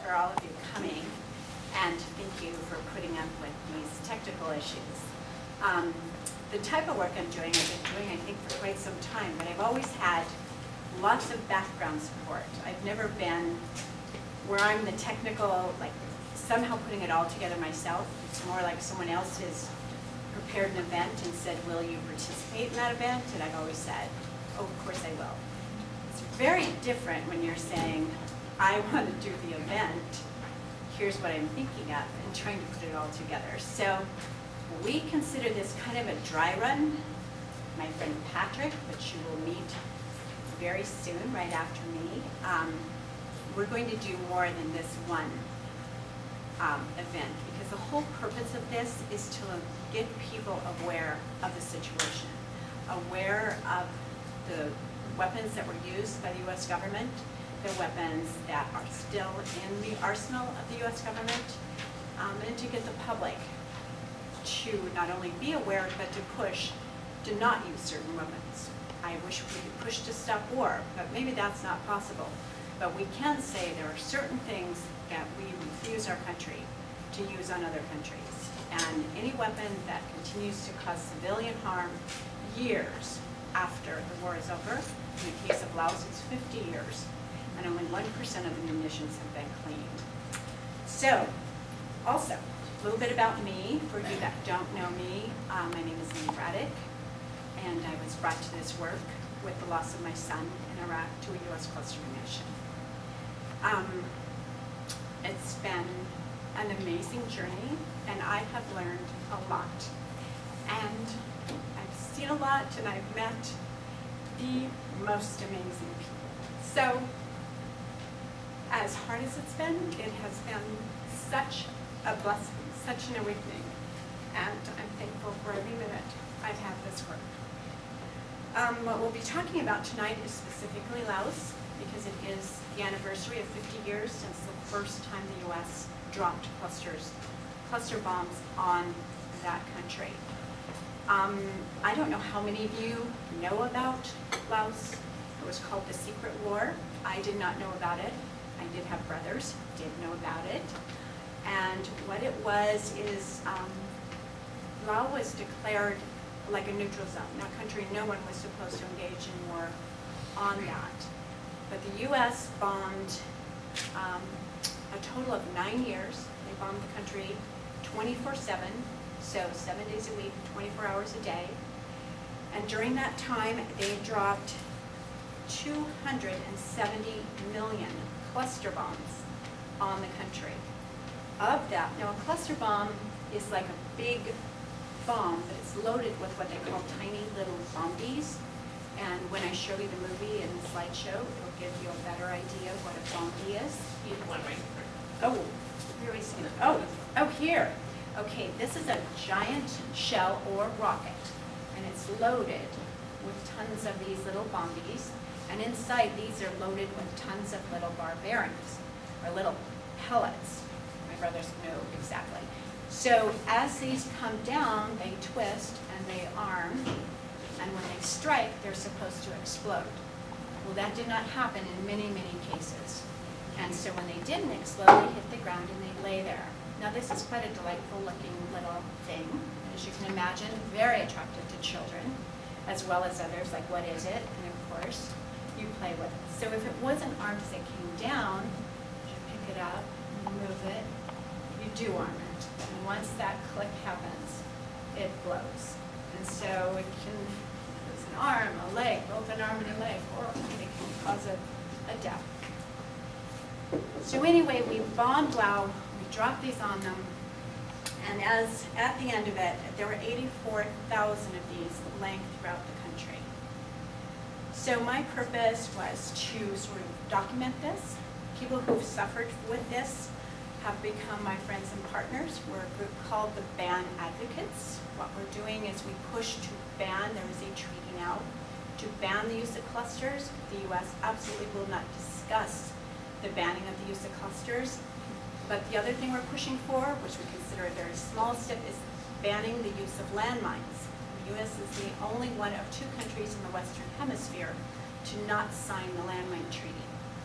for all of you coming, and thank you for putting up with these technical issues. The type of work I'm doing, I've been doing, I think, for quite some time, but I've always had lots of background support. I've never been where I'm the technical, like somehow putting it all together myself. It's more like someone else has prepared an event and said, will you participate in that event? And I've always said, oh, of course I will. It's very different when you're saying, I want to do the event, here's what I'm thinking of, and trying to put it all together. So we consider this kind of a dry run. My friend Patrick, which you will meet very soon, right after me, we're going to do more than this one event, because the whole purpose of this is to get people aware of the situation, aware of the weapons that were used by the U.S. government, the weapons that are still in the arsenal of the U.S. government, and to get the public to not only be aware, but to push to not use certain weapons. I wish we could push to stop war, but maybe that's not possible. But we can say there are certain things that we refuse our country to use on other countries. And any weapon that continues to cause civilian harm years after the war is over, in the case of Laos, it's 50 years, and only 1% of the munitions have been cleaned. So, also, a little bit about me, for you that don't know me. My name is Lynn Braddock, and I was brought to this work with the loss of my son in Iraq to a U.S. clustering mission. It's been an amazing journey, and I have learned a lot. And I've seen a lot, and I've met the most amazing people. So, as hard as it's been, it has been such a blessing, such an awakening, and I'm thankful for every minute I've had this work. What we'll be talking about tonight is specifically Laos, because it is the anniversary of 50 years since the first time the U.S. dropped cluster bombs on that country. I don't know how many of you know about Laos. It was called the Secret War. I did not know about it. I did have brothers who did know about it. And what it was is Laos was declared like a neutral zone, a country no one was supposed to engage in war on that. But the U.S. bombed a total of 9 years. They bombed the country 24/7, so 7 days a week, 24 hours a day. And during that time, they dropped 270 million cluster bombs on the country. Of that, now a cluster bomb is like a big bomb, but it's loaded with what they call tiny little bombies. And when I show you the movie and the slideshow, it'll give you a better idea of what a bombie is. Oh, here we see it. Oh, here. Okay, this is a giant shell or rocket, and it's loaded with tons of these little bombies. And inside, these are loaded with tons of little bar bearings, or little pellets. My brothers know exactly. So as these come down, they twist and they arm, and when they strike, they're supposed to explode. Well, that did not happen in many, many cases. And so when they didn't explode, they hit the ground and they lay there. Now this is quite a delightful looking little thing. As you can imagine, very attractive to children, as well as others, like what is it? And of course, you play with it. So if it wasn't armed as it came down, you pick it up, move it, you do arm it. And once that click happens, it blows. And so it can, it's an arm, a leg, both an arm and a leg, or it can cause a death. So anyway, we bombed Laos, we dropped these on them, and as at the end of it, there were 84,000 of these laying throughout the country. So my purpose was to sort of document this. People who've suffered with this have become my friends and partners. We're a group called the Ban Advocates. What we're doing is we push to ban, there is a treaty now, to ban the use of clusters. The U.S. absolutely will not discuss the banning of the use of clusters. But the other thing we're pushing for, which we consider a very small step, is banning the use of landmines. The U.S. is the only one of 2 countries in the Western Hemisphere to not sign the landmine treaty.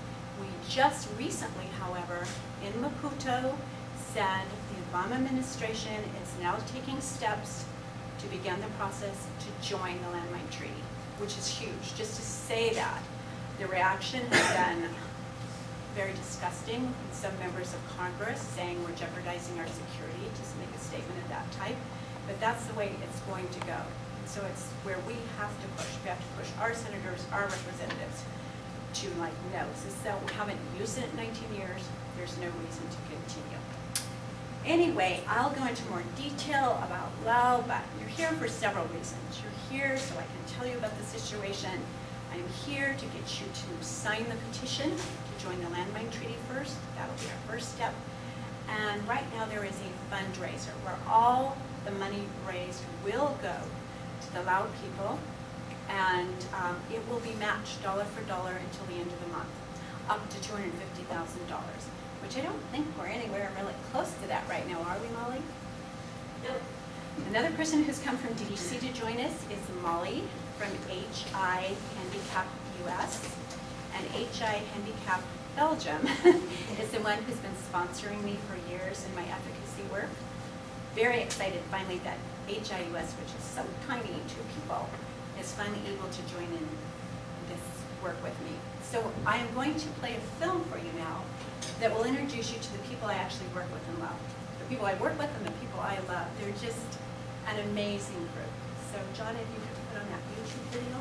We just recently, however, in Maputo, said the Obama administration is now taking steps to begin the process to join the landmine treaty, which is huge. Just to say that, the reaction has been very disgusting. Some members of Congress saying we're jeopardizing our security, just make a statement of that type. But that's the way it's going to go. So it's where we have to push. We have to push our senators, our representatives to like, no, since we haven't used it in 19 years, there's no reason to continue. Anyway, I'll go into more detail about Laos, but you're here for several reasons. You're here so I can tell you about the situation. I'm here to get you to sign the petition to join the landmine treaty first. That'll be our first step. And right now there is a fundraiser where all the money raised will go to the Lao people, and it will be matched dollar for dollar until the end of the month, up to $250,000, which I don't think we're anywhere really close to that right now, are we, Molly? No. Another person who's come from DC to join us is Molly from HI Handicap US, and HI Handicap Belgium is the one who's been sponsoring me for years in my advocacy work. Very excited finally that HIUS, which is so tiny, 2 people, is finally able to join in this work with me. So I am going to play a film for you now that will introduce you to the people I actually work with and love. The people I work with and the people I love. They're just an amazing group. So John, if you could put on that YouTube video.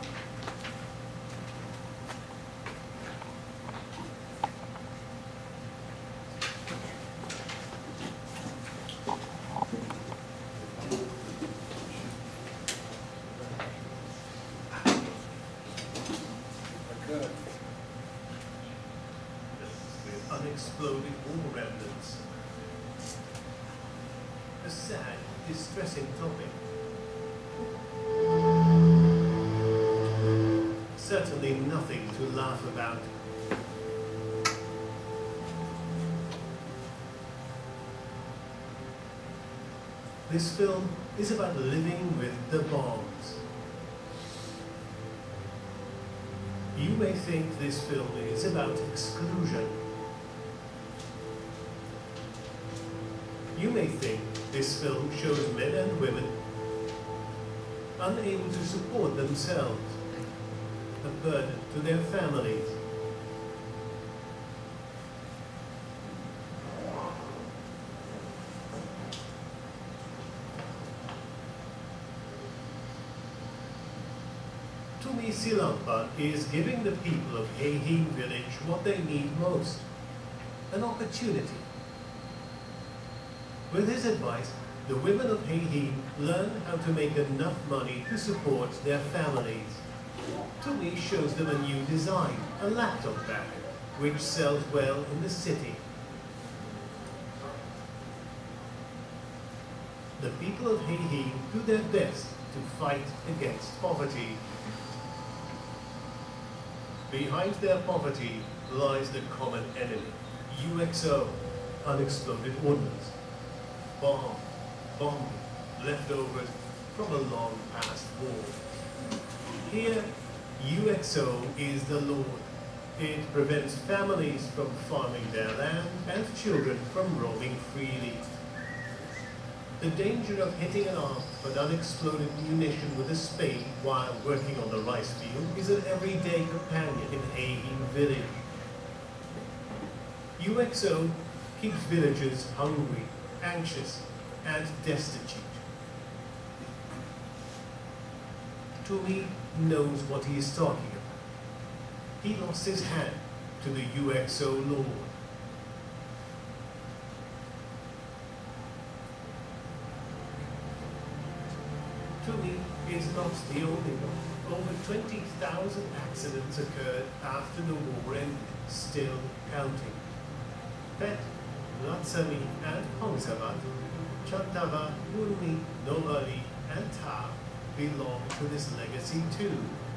Unexploded war remnants. A sad, distressing topic. Certainly nothing to laugh about. This film is about living with the bombs. You may think this film is about exclusion. You may think this film shows men and women unable to support themselves, a burden to their families. Tumi Silampa is giving the people of Hehim village what they need most, an opportunity. With his advice, the women of Hehim learn how to make enough money to support their families. Tumi shows them a new design, a laptop bag, which sells well in the city. The people of Hehim do their best to fight against poverty. Behind their poverty lies the common enemy, UXO, unexploded ordnance. Bombing, leftovers from a long past war. Here, UXO is the Lord. It prevents families from farming their land and children from roaming freely. The danger of hitting an arm of an unexploded munition with a spade while working on the rice field is an everyday companion in Hehim village. UXO keeps villagers hungry, anxious, and destitute. Tumi knows what he is talking about. He lost his hand to the UXO Lord. Tumi is not the only one. Over 20,000 accidents occurred after the war ended, still counting. Pet, Latsami, and Hongsavat, Chantava, Urmi, Novali, and Ta belong to this legacy too.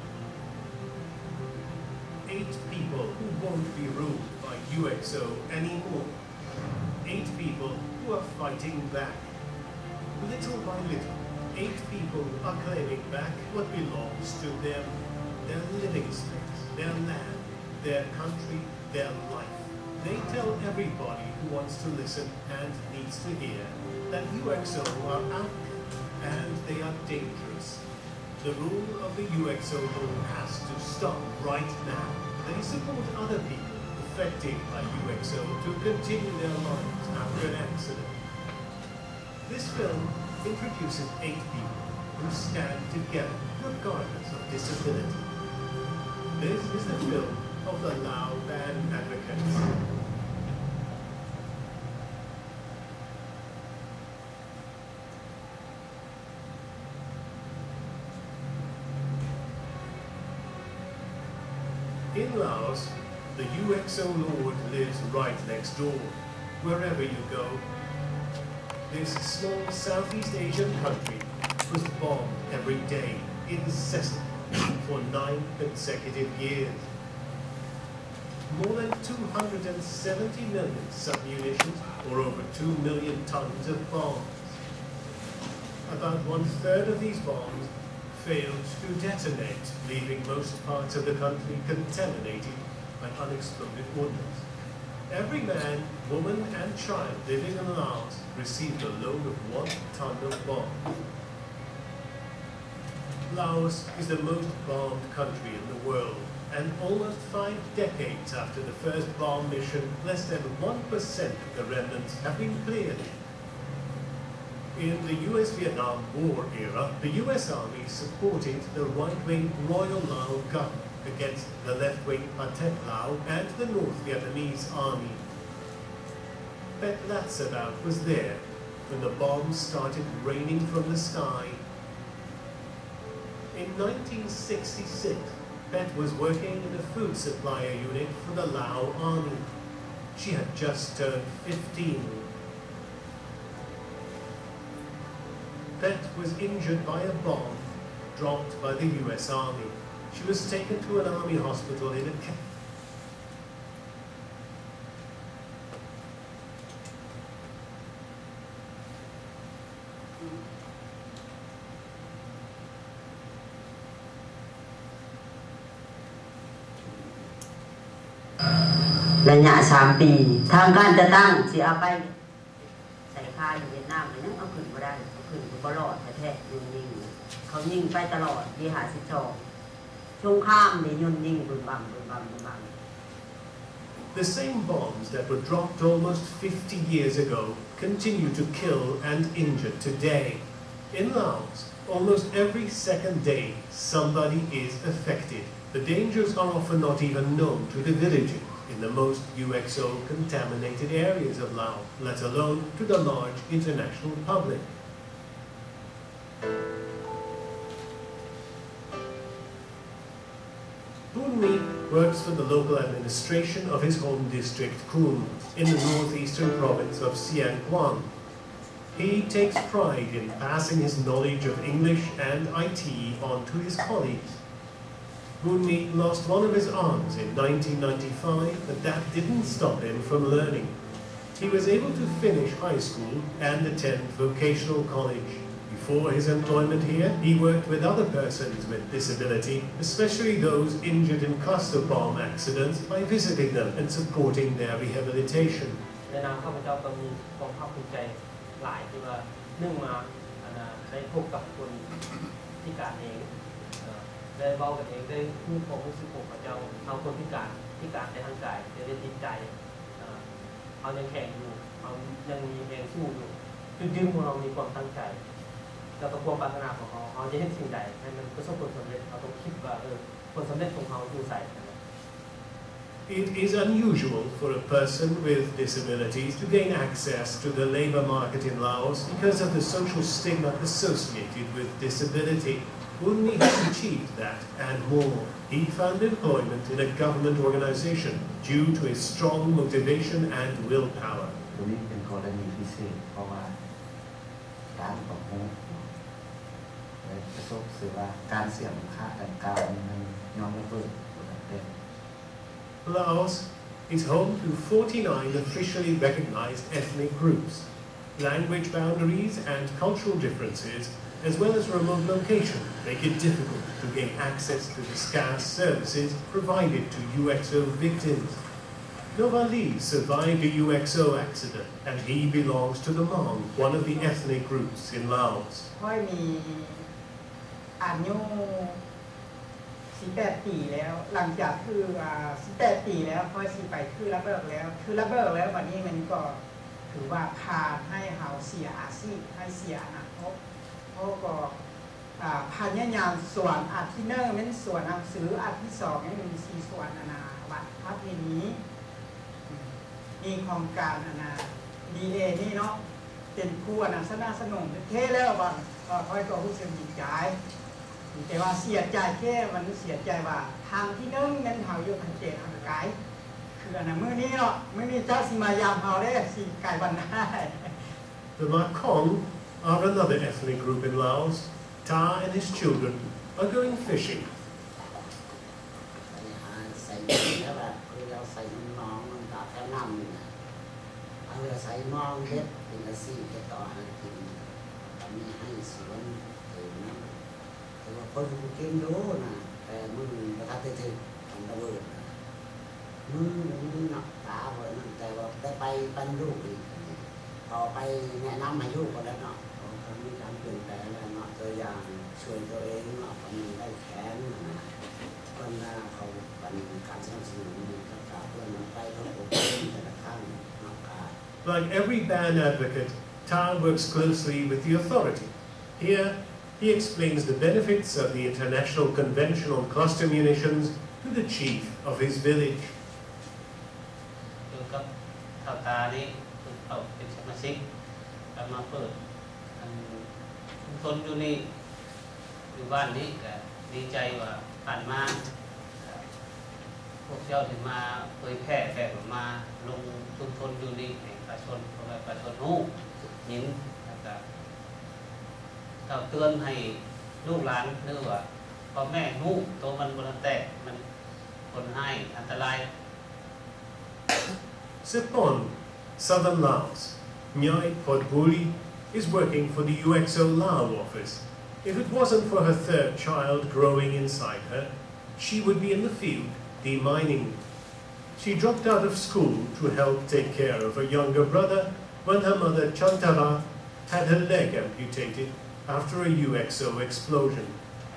8 people who won't be ruled by UXO anymore. 8 people who are fighting back. Little by little, 8 people are claiming back what belongs to them. Their living space, their land, their country, their life. They tell everybody who wants to listen and needs to hear that UXO are out there and they are dangerous. The rule of the UXO law has to stop right now. They support other people affected by UXO to continue their lives after an accident. This film introduces 8 people who stand together regardless of disability. This is the film of the Lao Ban advocates. In Laos, the UXO Lord lives right next door, wherever you go. This small Southeast Asian country was bombed every day, incessantly, for 9 consecutive years. More than 270 million submunitions, or over 2 million tons of bombs. About 1/3 of these bombs failed to detonate, leaving most parts of the country contaminated by unexploded ordnance. Every man, woman, and child living in Laos received a load of 1 ton of bombs. Laos is the most bombed country in the world, and almost 5 decades after the first bomb mission, less than 1% of the remnants have been cleared. In the US-Vietnam War era, the US Army supported the right-wing Royal Lao government against the left-wing Pathet Lao and the North Vietnamese Army. Phet Latsabout was there when the bombs started raining from the sky. In 1966, Phet was working in a food supplier unit for the Lao Army. She had just turned 15. Phet was injured by a bomb dropped by the US Army. She was taken to an army hospital in a camp. ระยะ3 ปีทางการจะตั้งสิเอาไปใส่ค่าอยู่เวียดนามเลยนะเอาขึ้นบ่ได้เอาขึ้นบ่รอดแท้ๆยิงเขายิงไปตลอดที่52ช่วงข้ามนี่ยิงบึ้มบั่มบึ้มบั่มบึ้มบั่ม The same bombs that were dropped almost 50 years ago continue to kill and injure today. In Laos, almost every second day, somebody is affected. The dangers are often not even known to the villagers in the most UXO-contaminated areas of Laos, let alone to the large international public. Boonmi works for the local administration of his home district, Khun, in the northeastern province of Sian Quang. He takes pride in passing his knowledge of English and IT on to his colleagues. Boonmi lost one of his arms in 1995, but that didn't stop him from learning. He was able to finish high school and attend vocational college. Before his employment here, he worked with other persons with disability, especially those injured in cluster bomb accidents, by visiting them and supporting their rehabilitation. ในนามข้าพเจ้าก็มีความภาคภูมิใจหลายที่ว่านึ่งมาได้พบกับคนพิการเองได้เบากันเองได้ผู้ความรู้สึกของพระเจ้าเอาคนพิการในทางกายได้จิตใจเอายังแข็งอยู่เอายังมีแรงสู้อยู่จุดยืนของเรามีความตั้งใจแล้วก็ความปรารถนาของเขาจะเห็นสิ่งใดให้มันประสบผลสำเร็จเราต้องคิดว่าผลสำเร็จของเขาอยู่ใส่ It is unusual for a person with disabilities to gain access to the labor market in Laos because of the social stigma associated with disability. Boonmi has achieved that and more. He found employment in a government organization due to his strong motivation and willpower. ตรงนี้เป็นกรณีพิเศษเพราะว่าการประพฤติประสบสื่อว่าการเสี่ยงค่าดังกล่าวมันยอมรับเป็น Laos is home to 49 officially recognized ethnic groups. Language boundaries and cultural differences, as well as remote location, make it difficult to gain access to the scarce services provided to UXO victims. Novali survived a UXO accident and he belongs to the Hmong, one of the ethnic groups in Laos. ค่อยมีอายุ18 ปีแล้วหลังจากคือ18 ปีแล้วค่อยสิไปคือระเบิดแล้ววันนี้มันก็ถือว่าพาให้เฮาเสียอาชีพให้เสียอนาคตเพราะก็พยายามส่วนอาทิเนอร์เป็นส่วนหนังสืออาทิ2นี่มี4ส่วนวัดพระเพณีมีโครงการDA นี่เนาะเป็นผู้สนับสนุนเท่แล้วบางค่อยก็รู้สึกดีใจแต่ว่าเสียใจแค่มันเสียใจว่าทางที่1นั้นเฮาอยู่ทางเจทางไกลคือมื้อนี้เนาะมื้อนี้เจ้าสิมายามเฮาได้สิไกลบันได้ The Makong are another ethnic group in Laos. Ta and his children are going fishing. ใส่แล้วแบบคือเราใส่มองมันต่อแค่นำเอาใส่มองเด็ดเป็นอาชีพจะต่อหากินมีให้สวนเองนะแต่ว่าคนกินรู้นะแต่มึงประทับใจถึงทำระเบิดมึงหนักตาเลยนั่นแต่ว่าได้ไปเป็นลูกอีกพอไปแนะนำให้ลูกก็แล้วเนาะเขามีการเปลี่ยนแปลงแล้วเนาะตัวอย่างช่วยตัวเองเนาะคนนึงได้แขนนะคนหน้าเขาเป็นการสนับสนุนกับการเพื่อนมันไปเขาโอเคแต่ละครั้งเนาะการ Like every band advocate, Ta works closely with the authority. Here, he explains the benefits of the International Convention on Cluster Munitions to the chief of his village. คือกับท่าตานี่เอาเป็นสมาชิกมาเปิดคนอยู่นี่อยู่บ้านนี้ก็ดีใจว่าผ่านมาพวกเจ้าถึงมาเผยแพร่แบบมาลงชุมชนอยู่นี่ให้ประชาชนรู้ยินนะครับเราเตือนให้ลูกหลานนึกว่าพ่อแม่รู้ตัวมันบนแตกมันคนให้อันตราย Sepon, southern Laos, Nyai Podbuli is working for the UXO Lao office. If it wasn't for her third child growing inside her, she would be in the field demining. She dropped out of school to help take care of her younger brother when her mother Chantava had her leg amputated after a UXO explosion.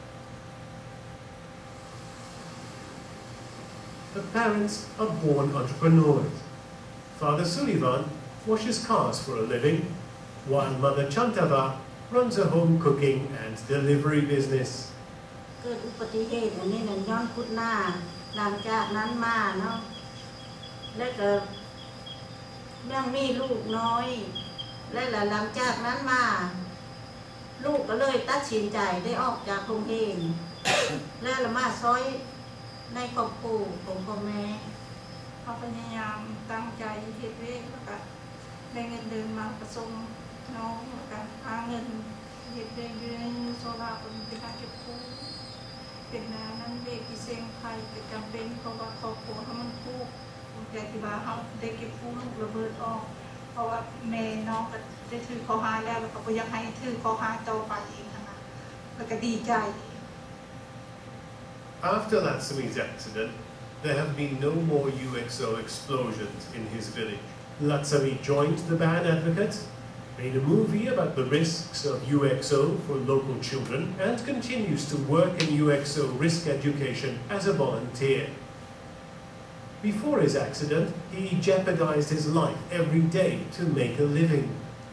Her parents are born entrepreneurs. Father Sullivan washes cars for a living, while Mother Chantava runs a home cooking and delivery business. เกิดอุบัติเหตุอันนี้นั่นย้อนพุดหน้าหลังจากนั้นมาเนาะแล้วก็ยังมีลูกน้อยและหลังจากนั้นมาลูกก็เลยตัดสินใจได้ออกจากโรงเรียนและละมาซอยในครอบครัวของพ่อแม่เขาพยายามตั้งใจเฮ็ดเวรแล้วก็ได้เงินเดือนมาผสมน้องแล้วก็หาเงินเฮ็ดเวรอยู่ในโซลาเป็นการเก็บกู้เป็นนั้นเด็กที่เสี่ยงภัยแต่จำเป็นเพราะว่าครอบครัวเขามันกู้แต่ที่ว่าเขาได้เก็บกู้ลูกระเบิดออกเพราะว่าแม่น้องก็ได้ถือข้อหาแล้วแล้วก็ยังให้ถือข้อหาต่อไปเองนะแล้วก็ดีใจ After Latsami's accident, there have been no more UXO explosions in his village. Latsami joined the band advocates, made a movie about the risks of UXO for local children, and continues to work in UXO risk education as a volunteer. Before his accident, he jeopardized his life every day to make a living.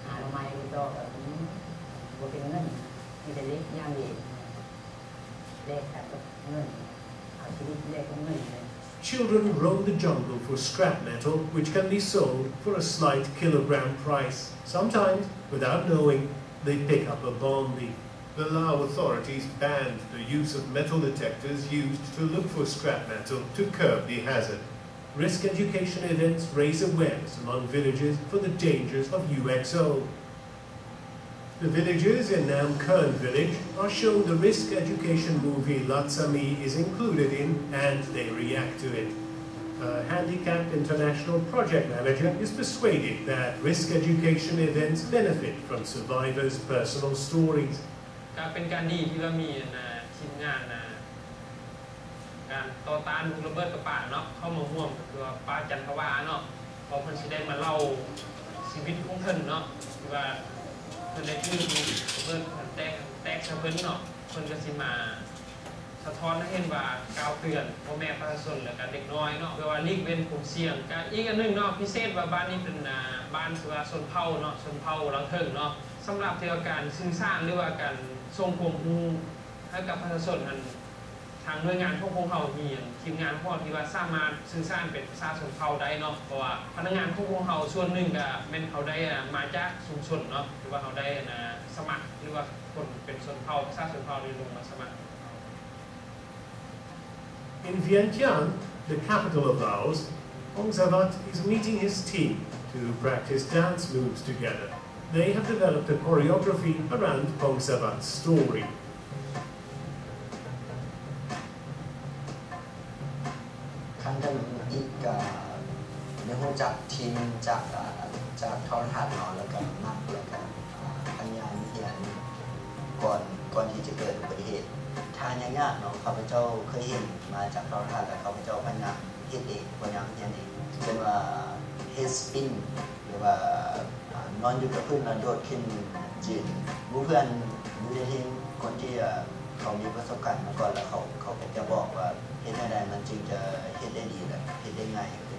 Children roam the jungle for scrap metal, which can be sold for a slight kilogram price. Sometimes, without knowing, they pick up a bomb leaf. The Lao authorities banned the use of metal detectors used to look for scrap metal to curb the hazard. Risk education events raise awareness among villagers for the dangers of UXO. The villagers in Nam Kern village are shown the risk education movie Latsami is included in, and they react to it. A handicapped international project manager is persuaded that risk education events benefit from survivors' personal stories. ก็เป็นการดีที่ว่ามีทีมงานกการต่อต้านลูกระเบิดกระป่าเนาะเข้ามาร่วมก็คือว่าป้าจันทวาเนาะพอเพิ่นสิได้มาเล่าชีวิตของเพิ่นเนาะคือว่าเพิ่นได้ชื่อลูกระเบิดแตกเพิ่นเนาะเพิ่นก็สิมาสะท้อนให้เห็นว่ากล่าวเตือนพ่อแม่ประชาชนและก็เด็กน้อยเนาะเพื่อว่าหลีกเว้นกลุ่มเสี่ยงก็อีกอันนึงเนาะพิเศษว่าบ้านนี้เป็นบ้านสุราชนเผ่าเนาะชนเผ่าลังเทิงเนาะสำหรับเกี่ยวกับการสื่อสารหรือว่าการส่งความรู้ให้กับประชาชนนั้นทางหน่วยงานพวกเขามีทีมงานพวกที่ว่าสามารถสื่อสารเป็นภาษาชนเผ่าได้เนาะเพราะว่าพนักงานพวกเขาส่วนหนึ่งก็เป็นเขาได้มาจากชุมชนเนาะหรือว่าเขาได้สมัครหรือว่าคนเป็นชนเผ่าภาษาชนเผ่าได้ลงมาสมัคร In Vientiane, the capital of Laos, Ong Savat is meeting his team to practice dance moves together. They have developed a choreography around Ong Savat's story. ท่านอีกในหัวจักทีมจากโทรทัศน์เนาะแล้วก็นักแล้วก็พยานเฮียนก่อนที่จะเกิดอุบัติเหตุทางยากๆเนาะข้าพเจ้าเคยเห็นมาจากโทรทัศน์แต่ข้าพเจ้าพยายามเฮ็ดเองพยายามเฮียนเองเป็นว่าเฮดสปินหรือว่านอนอยู่กับพื้นแล้วโดดขึ้นยืนรู้เพื่อนรู้ในทีมคนที่เขามีประสบการณ์มาก่อนแล้วเขาจะบอกว่าเฮ็ดได้มันจึงจะเฮ็ดได้ดีและเฮ็ดได้ง่ายขึ้น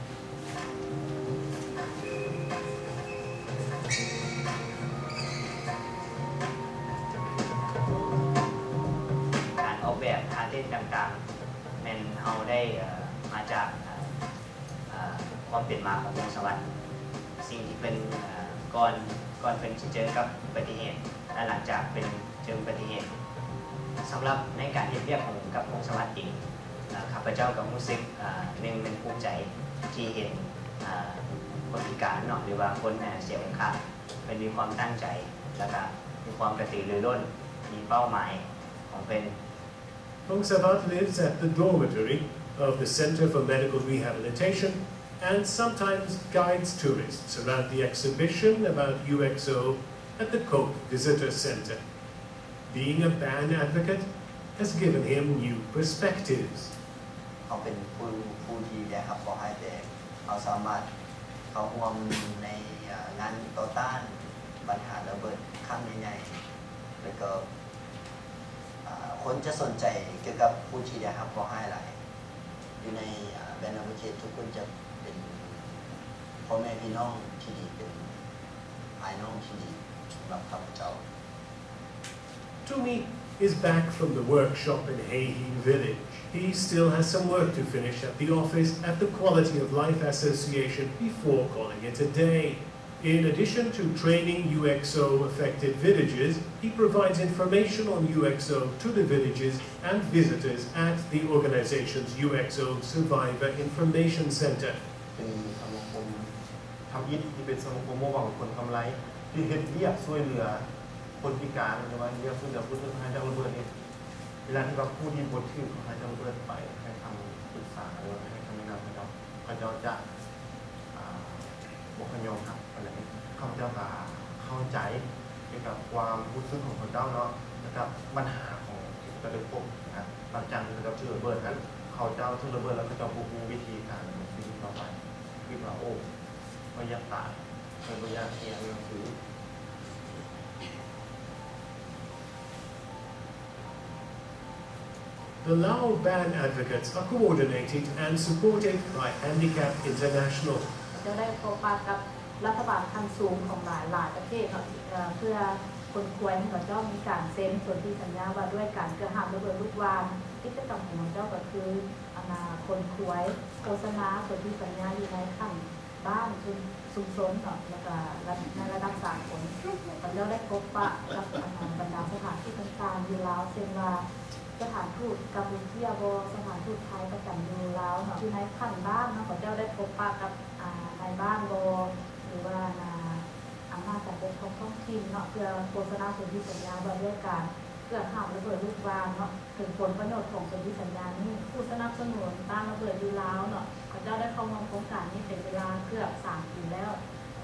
การออกแบบท่าเต้นต่างๆมันเอาได้มาจากความเป็นมาของวงสวัสดิ์สิ่งที่เป็นก่อนเป็นเจอกับอุบัติเหตุและหลังจากเป็นเจออุบัติเหตุสำหรับในการเรียบของกับวงสวัสดิ์เองข้าพเจ้ากับรู้สึกหนึ่งเป็นภูมิใจที่เห็นคนพิการเนาะหรือว่าคนเสียโอกาสเป็นมีความตั้งใจแล้วก็มีความกระตือรือร้นมีเป้าหมายของเป็น Ong Savat lives at the dormitory of the Center for Medical Rehabilitation and sometimes guides tourists around the exhibition about UXO at the Cope Visitor Center. Being a band advocate has given him new perspectives. เขาเป็นผู้ที่ได้รับขอให้แต่เขาสามารถเข้าร่วมในงานต่อต้านปัญหาระเบิดครั้งใหญ่ๆแล้วก็คนจะสนใจเกี่ยวกับผู้ที่ได้รับขอให้หลายอยู่ในแบรนด์ประเทศทุกคนจะเป็นพ่อแม่พี่น้องที่ดีเป็นพี่น้องที่ดีสำหรับข้าพเจ้า Tumi is back from the workshop in Heihin village. He still has some work to finish at the office at the Quality of Life Association before calling it a day. In addition to training UXO-affected villages, he provides information on UXO to the villages and visitors at the organization's UXO Survivor Information Center. เป็นสมาคมทำอิฐที่เป็นสมาคมหวังผลกำไรที่เฮ็ดเรียกช่วยเหลือคนพิการหรือว่าเรียกช่วยเหลือผู้ที่หายจากระเบิดนี่เวลาที่ว่าผู้ที่บดชื่อเขาหายจากระเบิดไปให้คำปรึกษาหรือว่าให้คำแนะนำเขาจะบอกขยอมครับอะไรเขาจะเข้าใจเกี่ยวกับความรู้สึกของเขาเจ้าเนาะแล้วก็ปัญหาของกระดูกพวกนะหลังจากที่เขาชื่อระเบิดนั้นเขาเจ้าชื่อระเบิดแล้วเขาจะรู้วิธีการชีวิตต่อไปคิดว่าโอ้ไม่อยากตายไม่อยากเสียเงินซื้อ The Lao band advocates are coordinated and supported by Handicap International. จะได้พบปะกับรัฐบาลขั้นสูงของหลายประเทศเพื่อคนควรของเจ้ามีการเซ็นส่วนที่สัญญาว่าด้วยการกระทำระเบิดลูกวานกิจกรรมของเจ้าก็คือคนควรโฆษณาส่วนที่สัญญาอยู่ในขั้นบ้านชุมชนแล้วก็ในระดับสากลเราได้พบปะกับบรรดาสถานที่ต่างๆอยู่แล้วเช่นว่าสถานทูตกัมพูชาสถานทูตไทยประจำอยู่แล้วอยู่ในขั้นบ้านของเจ้าได้พบปะกับในบ้านหรือว่าอำนาจการปกครองท้องถิ่นเพื่อโฆษณาส่วนที่สัญญาว่าด้วยการเพื่อห้ามระเบิดลูกวานถึงผลประโยชน์ของส่วนที่สัญญานี้ผู้สนับสนุนต้านระเบิดอยู่แล้วเขาเจ้าได้เข้าร่วมโครงการนี้เป็นเวลาเกือบ3 ปีแล้ว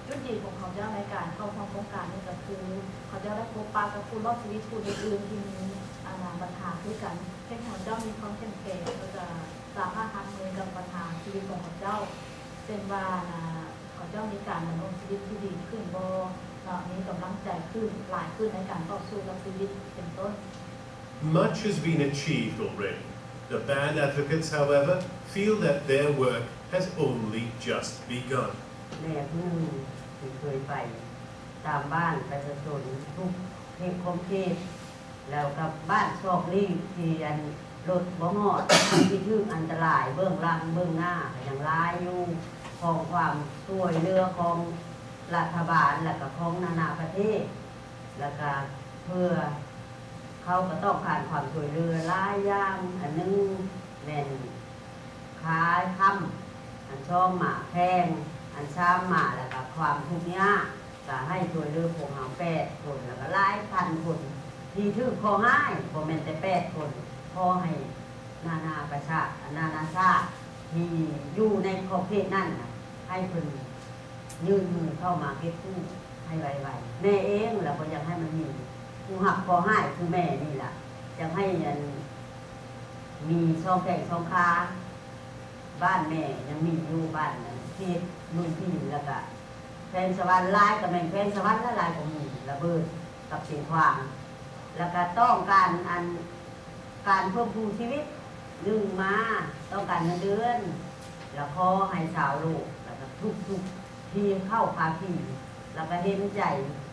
จุดดีของเขาเจ้าในการเข้าห้องโครงการนี่ก็คือเขาเจ้าได้พบปะกับผู้รอดชีวิตผู้อื่นๆที่มีปัญหาด้วยกันเช่นเขาเจ้ามีความเข้มแข็งก็จะสามารถทำมือกับปัญหาชีวิตของเขาเจ้าเช่นว่าเขาเจ้ามีการดำรงชีวิตที่ดีขึ้นบ่มีกำลังใจขึ้นหลายขึ้นในการต่อสู้กับชีวิตเป็นต้น Much has been achieved already. The band advocates, however, feel that their work has only just begun. แม่ผู้หนึ่งที่เคยไปตามบ้านประชาชนทุกเขตคมเขตแล้วกับบ้านชอกลี่ที่รถบ่ฮอด ที่ถึงอันตรายเบื้องหลังเบื้องหน้าอย่างร้ายอยู่ของความช่วยเหลือของรัฐบาลและก็ของนานาประเทศแล้วก็เพื่อเขาก็ต้องผ่านความช่วยเหลือหลายอย่างอันนึงแม่นขายค่ำอันช่องหมาแพงอันช้ำหมาแล้วก็ความทุกข์ยากก็ให้ช่วยเหลือพวกเรา8 คนแล้วก็หลายพันคนที่ถือขอให้บ่แม่นแต่8 คนขอให้นานาประชานานาชาติที่อยู่ในขอบเขตนั่นให้เพิ่นยื่นมือเข้ามาเก็บกู้ให้ไวๆแม่เองแล้วก็ยังให้มันมีผู้หักขอให้คือแม่นี่แหละยังให้มีช่องแข่งช่องค้าบ้านแม่ยังมีอยู่บ้านเขตรุ่นพี่แล้วก็แฟนสวรรค์ลายกับแม่งแฟนสวรรค์ละลายของหมู่ระเบิดกับเสียงขวางแล้วก็ต้องการการเพิ่มพูนชีวิตนึ่งมาต้องการเงินเดือนแล้วขอให้ชาวโลกแล้วก็ทุกที่เข้าภาคีแล้วก็เห็นใจ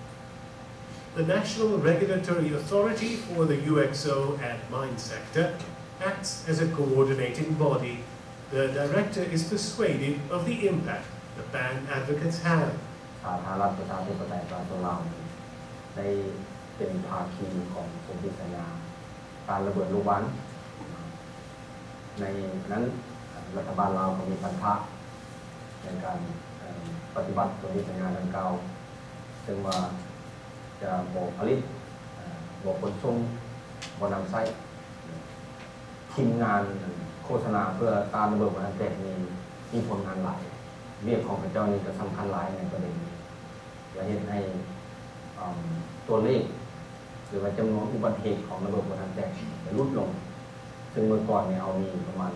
The National Regulatory Authority for the UXO and Mine Sector acts as a coordinating body. The director is persuaded of the impact the band advocates have. สาธารณรัฐประชาธิปไตยประชาชนลาวได้เป็นภาคีของสนธิสัญญาการระเบิดลูกบอลในนั้นรัฐบาลลาวก็มีพันธะในการปฏิบัติสนธิสัญญาดังกล่าวซึ่งว่าจะบอกผลิตบอกขนส่งบอกนำไซต์ทีมงานโฆษณาเพื่อการระเบิดวันนั้นแต่มีผลงานหลายเรียกของพระเจ้านี่จะสำคัญหลายในประเด็นนี้จะเห็นให้ตัวเลขหรือว่าจำนวนอุบัติเหตุของระเบิดวันนั้นแต่จะลดลงซึ่งเมื่อก่อนเนี่ยเอามีประมาณ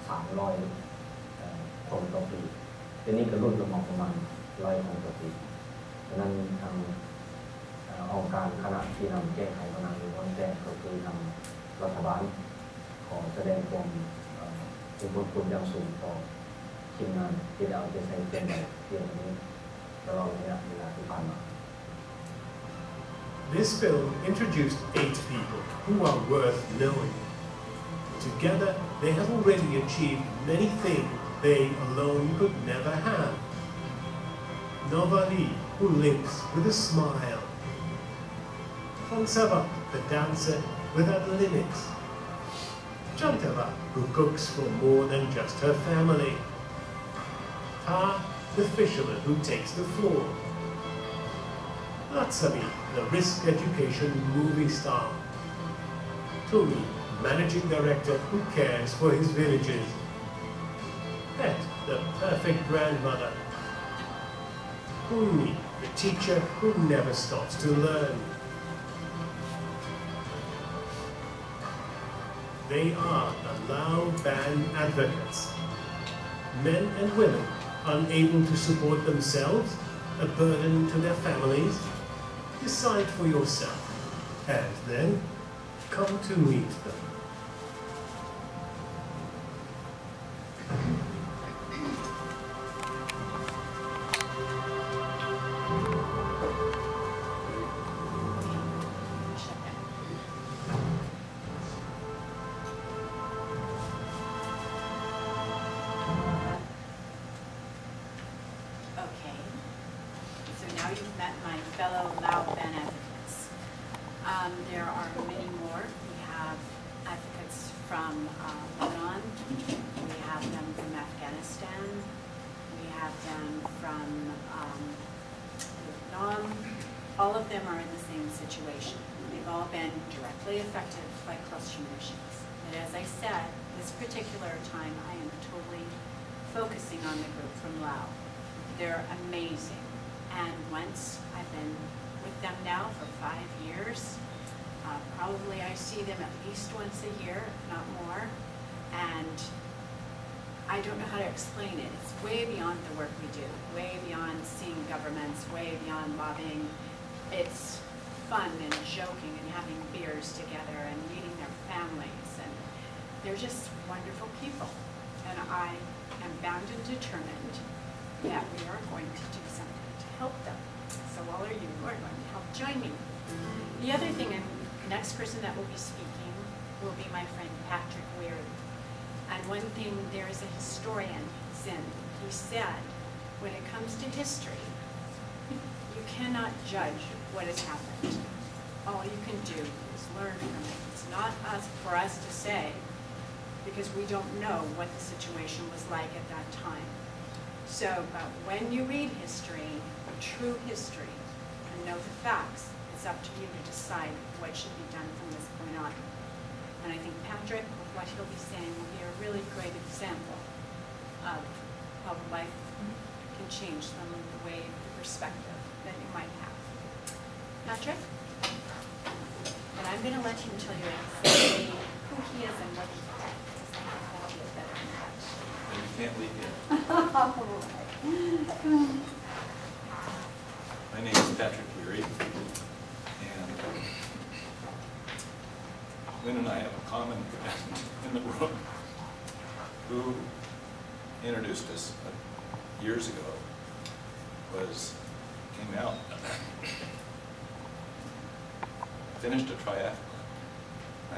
300 คนต่อปีทีนี้ก็ลดลงมาประมาณ100 คนต่อปีดังนั้นทางองค์การคณะที่นำแก้ไขปัญหาในวันแรกก็คือทางรัฐบาลขอแสดงความเป็นบุญคุณอย่างสูงต่อทีมงานที่เราจะใช้เป็นแบบเรื่องนี้ตลอดระยะเวลาที่ผ่านมา This film introduced 8 people who are worth knowing. Together, they have already achieved many things they alone could never have. Novali, who limps with a smile. Fansava, the dancer without limits. Chantava, who cooks for more than just her family. Ta, the fisherman who takes the floor. Latsavi, the risk education movie star. Tumi, managing director who cares for his villages. Pet, the perfect grandmother. Unni, the teacher who never stops to learn. They are the Lao band advocates. Men and women unable to support themselves, a burden to their families. Decide for yourself, and then come to meet them. Okay, so now you've met my fellow Lao band advocates. There are many more. We have advocates from Lebanon, we have them from Afghanistan, we have them from Vietnam. All of them are in the same situation. They've all been directly affected by cluster munitions. And as I said, this particular time I am totally focusing on the group from Laos. They're amazing. And once I've been with them now for 5 years. Probably I see them at least once a year, if not more. And I don't know how to explain it. It's way beyond the work we do, way beyond seeing governments, way beyond lobbying. It's fun and joking and having beers together and meeting their families. And they're just wonderful people. And I am bound and determined that we are going to do something to help them. So all of you are going to help join me. The other thing, the next person that will be speaking will be my friend Patrick Weary. And one thing, there is a historian, Zinn. He said, when it comes to history, you cannot judge what has happened. All you can do is learn from it. It's not for us to say, because we don't know what the situation was like at that time. So, but when you read history, true history, and know the facts, it's up to you to decide what should be done from this point on. And I think Patrick, with what he'll be saying, will be a really great example of how life can change from the way, the perspective that you might have. Patrick? And I'm going to let him tell you exactly who he is and what he does. That'll be a better introduction. And you can't leave yet. All right. My name is Patrick Weary, and Lynn and I have a common friend in the room who introduced us years ago, came out, finished a triathlon, right?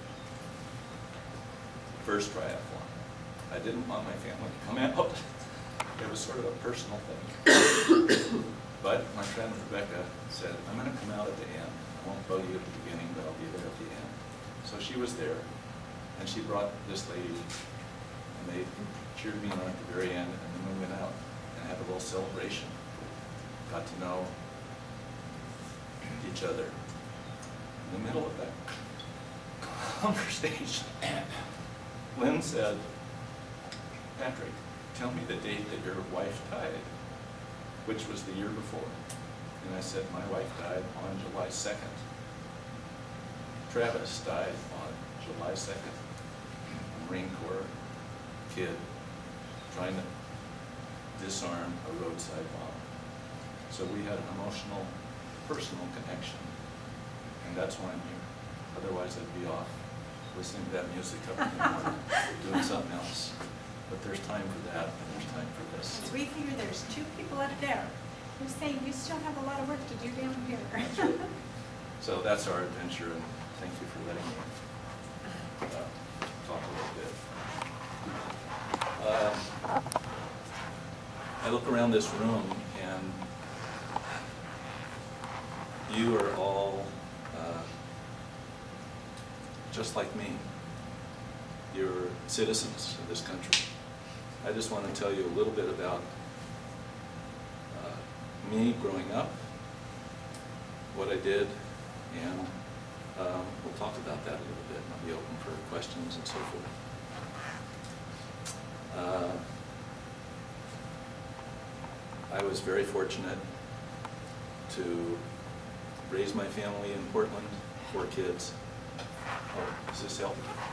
First triathlon. I didn't want my family to come out. It was sort of a personal thing. But my friend Rebecca said, I'm going to come out at the end. I won't bug you at the beginning, but I'll be there at the end. So she was there, and she brought this lady, and they cheered me on at the very end, and then we went out and had a little celebration. Got to know each other. In the middle of that conversation, Lynn said, Patrick, tell me the date that your wife died, which was the year before. And I said, my wife died on July 2nd. Travis died on July 2nd. A Marine Corps kid trying to disarm a roadside bomb. So we had an emotional, personal connection. And that's why I'm here. Otherwise I'd be off listening to that music up in the morning, doing something else. But there's time for that, and there's time for this. As we figure there's 2 people up there who say you still have a lot of work to do down here. So that's our adventure, and thank you for letting me talk a little bit. I look around this room, and you are all just like me. You're citizens of this country. I just want to tell you a little bit about me growing up, what I did, and we'll talk about that a little bit, and I'll be open for questions and so forth. I was very fortunate to raise my family in Portland, 4 kids. Oh, does this help?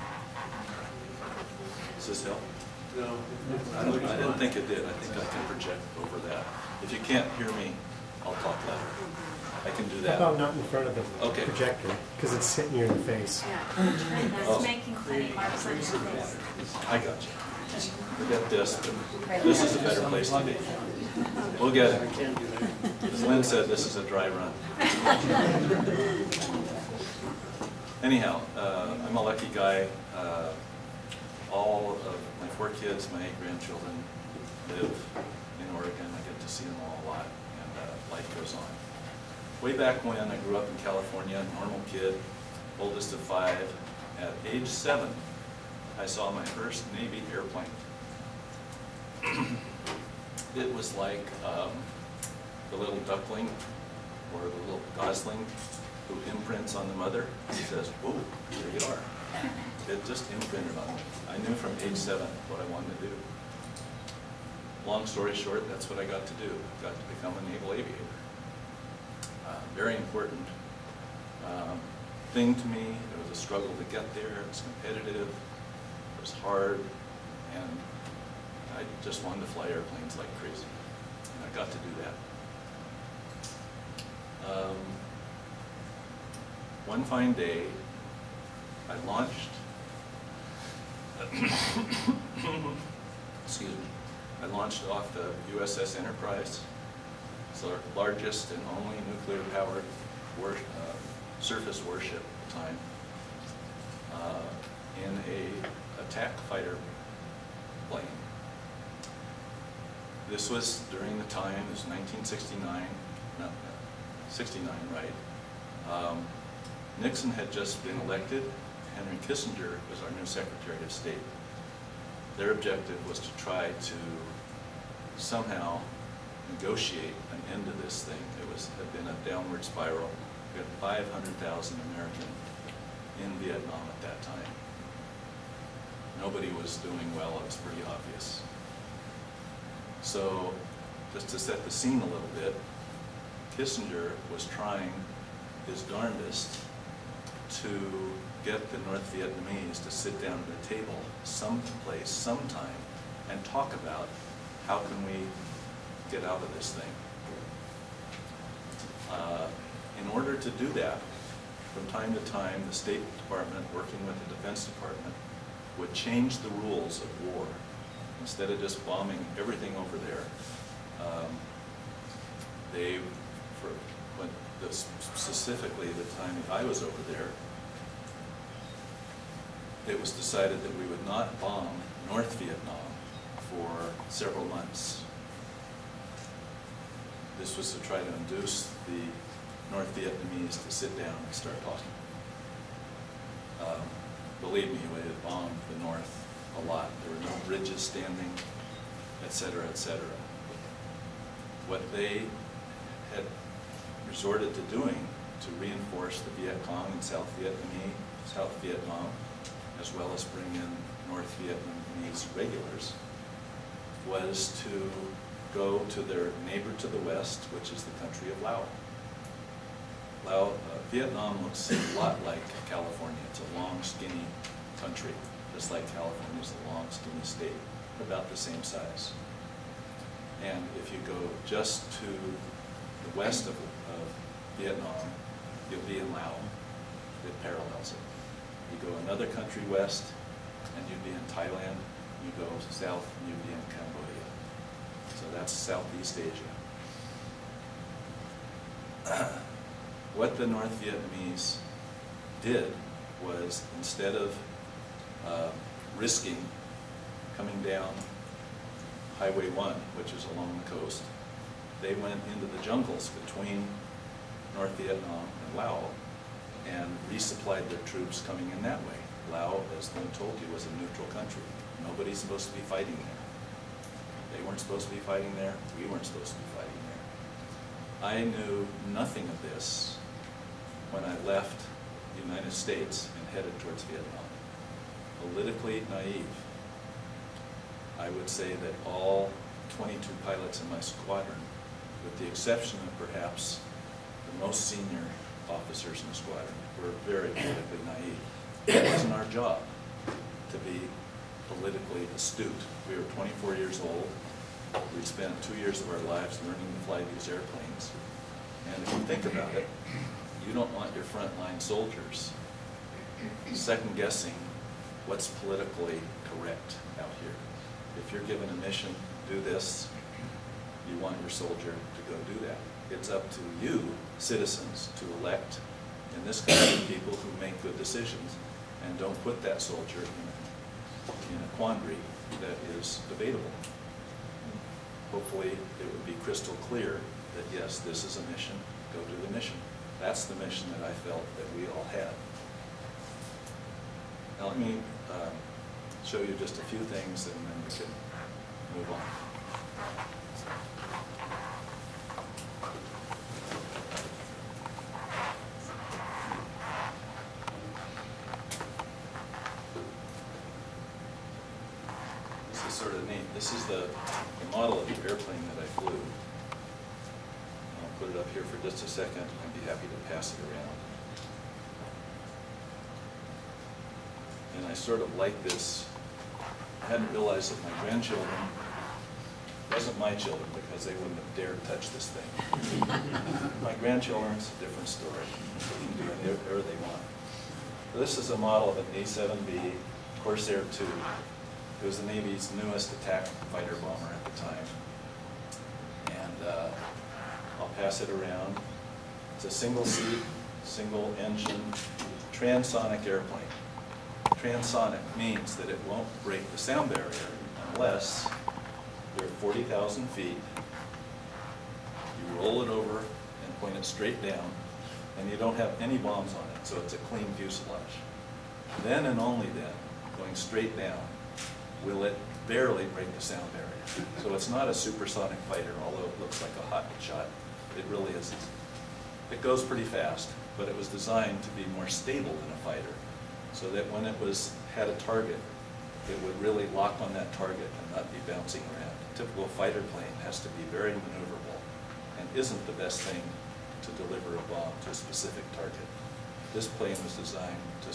Does this help? No. I didn't think it did. I think I can project over that. If you can't hear me, I'll talk louder. I can do that. How about not in front of the projector, because it's hitting you in the face. Yeah, and that's making funny marks on your face. I got you. Forget this, but this is a better place to be. We'll get it. As Lynn said, this is a dry run. Anyhow, I'm a lucky guy. All of my 4 kids, my 8 grandchildren live in Oregon. I get to see them all a lot, and life goes on. Way back when, I grew up in California, normal kid, oldest of 5. At age 7, I saw my first Navy airplane. It was like the little duckling or the little gosling who imprints on the mother. He says, "Whoa, here you are." It just imprinted on me. I knew from age 7 what I wanted to do. long story short, that's what I got to do. I got to become a naval aviator. Very important thing to me. It was a struggle to get there. It was competitive. It was hard. And I just wanted to fly airplanes like crazy. And I got to do that. One fine day, I launched, excuse me, I launched off the USS Enterprise. It's the largest and only nuclear-powered surface warship at the time, in a attack fighter plane. This was during the time, it was 1969, no, 69, right? Nixon had just been elected. Henry Kissinger was our new Secretary of State. Their objective was to try to somehow negotiate an end to this thing. It had been a downward spiral. We had 500,000 American in Vietnam at that time. Nobody was doing well, it was pretty obvious. So, just to set the scene a little bit, Kissinger was trying his darndest to get the North Vietnamese to sit down at a table someplace, sometime, and talk about how can we get out of this thing. In order to do that, from time to time, the State Department, working with the Defense Department, would change the rules of war. Instead of just bombing everything over there, specifically the time that I was over there, it was decided that we would not bomb North Vietnam for several months. This was to try to induce the North Vietnamese to sit down and start talking. Believe me, we had bombed the North a lot. There were no bridges standing, et cetera, et cetera. What they had resorted to doing to reinforce the Viet Cong and South Vietnam, as well as bring in North Vietnamese regulars, was to go to their neighbor to the west, which is the country of Laos. Vietnam looks a lot like California. It's a long, skinny country, just like California is a long, skinny state, about the same size. And if you go just to the west of Vietnam, you'll be in Laos. It parallels it. You go another country west, and you'd be in Thailand. You go south, and you'd be in Cambodia. So that's Southeast Asia. What the North Vietnamese did was, instead of risking coming down Highway 1, which is along the coast, they went into the jungles between North Vietnam and Laos and resupplied their troops coming in that way. Laos, as Lynn told you, was a neutral country. Nobody's supposed to be fighting there. They weren't supposed to be fighting there. We weren't supposed to be fighting there. I knew nothing of this when I left the United States and headed towards Vietnam. Politically naive. I would say that all 22 pilots in my squadron, with the exception of perhaps the most senior officers in the squadron, were very politically naive. It wasn't our job to be politically astute. We were 24 years old. We spent 2 years of our lives learning to fly these airplanes. And if you think about it, you don't want your frontline soldiers second-guessing what's politically correct out here. If you're given a mission, do this, you want your soldier to go do that. It's up to you, citizens, to elect, in this country, people who make good decisions and don't put that soldier in a quandary that is debatable. Hopefully, it would be crystal clear that yes, this is a mission, go do the mission. That's the mission that I felt that we all had. Now let me show you just a few things and then we can move on. This is sort of neat. This is the model of the airplane that I flew. I'll put it up here for just a second. I'd be happy to pass it around. And I sort of like this. I hadn't realized that my grandchildren, wasn't my children because they wouldn't have dared touch this thing. My grandchildren's a different story. They can do whatever they want. So this is a model of an A-7B Corsair II. It was the Navy's newest attack fighter bomber at the time. And I'll pass it around. It's a single seat, single engine, transonic airplane. Transonic means that it won't break the sound barrier unless you're 40,000 feet, you roll it over and point it straight down, and you don't have any bombs on it, so it's a clean fuselage. Then and only then, going straight down, will it barely break the sound barrier. So it's not a supersonic fighter, although it looks like a hot shot. It really isn't. It goes pretty fast, but it was designed to be more stable than a fighter, so that when it had a target, it would really lock on that target and not be bouncing around. A typical fighter plane has to be very maneuverable and isn't the best thing to deliver a bomb to a specific target. This plane was designed to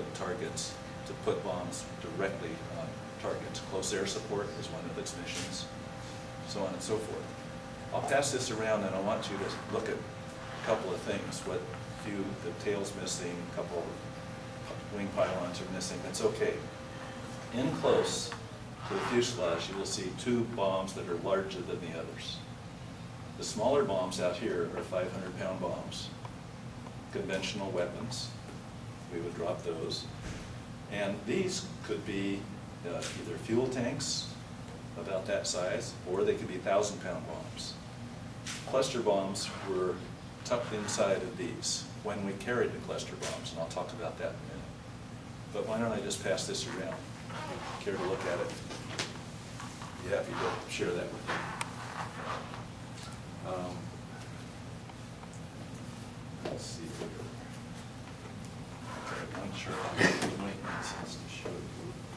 put bombs directly on targets. Close air support is one of its missions, so on and so forth. I'll pass this around and I want you to look at a couple of things. The tail's missing, a couple of wing pylons are missing. That's okay. In close to the fuselage, you will see two bombs that are larger than the others. The smaller bombs out here are 500-pound bombs, conventional weapons. We would drop those. And these could be either fuel tanks, about that size, or they could be 1,000-pound bombs. Cluster bombs were tucked inside of these when we carried the cluster bombs, and I'll talk about that in a minute. But why don't I just pass this around? Care to look at it? Be happy to share that with you. Let's see. I'm not sure how it might make sense to show it.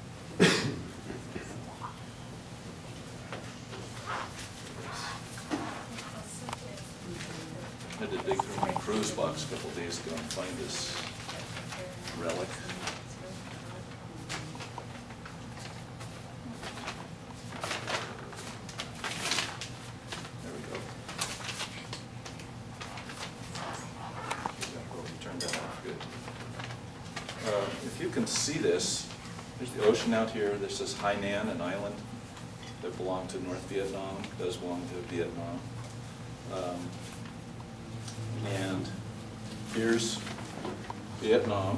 I had to dig through my cruise box a couple days ago and find this relic. If you can see this, there's the ocean out here. This is Hainan, an island that belonged to North Vietnam, does belong to Vietnam. And here's Vietnam.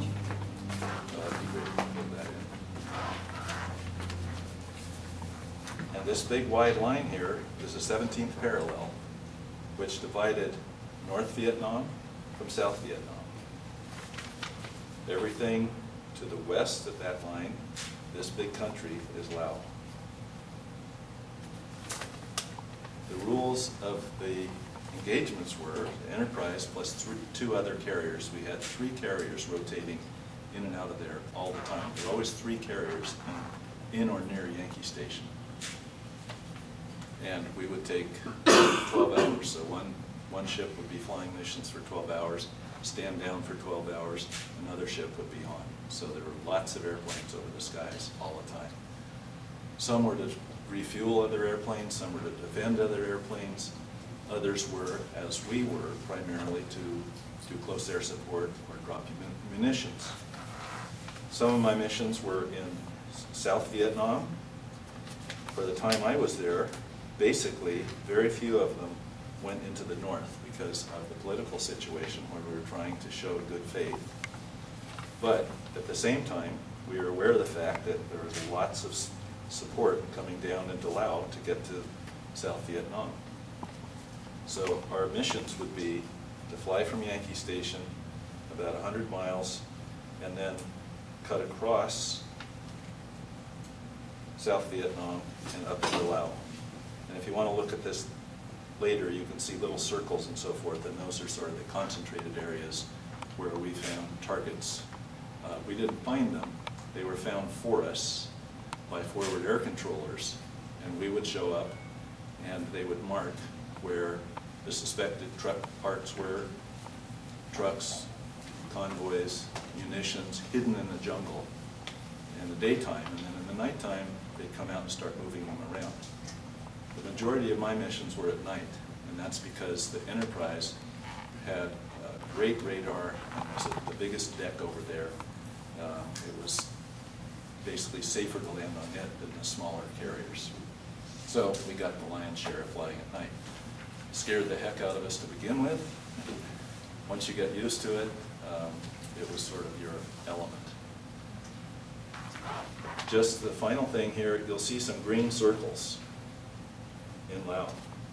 And this big wide line here is the 17th parallel, which divided North Vietnam from South Vietnam. Everything to the west of that line, this big country, is Laos. The rules of the engagements were the Enterprise plus two other carriers. We had 3 carriers rotating in and out of there all the time. There were always 3 carriers in or near Yankee Station. And we would take 12 hours. So one ship would be flying missions for 12 hours, stand down for 12 hours, another ship would be on. So there were lots of airplanes over the skies all the time. Some were to refuel other airplanes, some were to defend other airplanes. Others were, as we were, primarily to do close air support or drop munitions. Some of my missions were in South Vietnam. For the time I was there, basically, very few of them went into the north because of the political situation where we were trying to show good faith. But at the same time, we were aware of the fact that there was lots of support coming down into Laos to get to South Vietnam. So our missions would be to fly from Yankee Station about 100 miles and then cut across South Vietnam and up into Laos. And if you want to look at this later, you can see little circles and so forth, and those are sort of the concentrated areas where we found targets. We didn't find them. They were found for us by forward air controllers And we would show up, and they would mark where the suspected truck parts were, trucks, convoys, munitions, hidden in the jungle in the daytime, and then in the nighttime, they'd come out and start moving them around. The majority of my missions were at night, and that's because the Enterprise had great radar, and it was the biggest deck over there. It was basically safer to land on it than the smaller carriers. So we got the lion's share of flying at night. Scared the heck out of us to begin with. Once you get used to it, it was sort of your element. Just the final thing here, you'll see some green circles in Laos.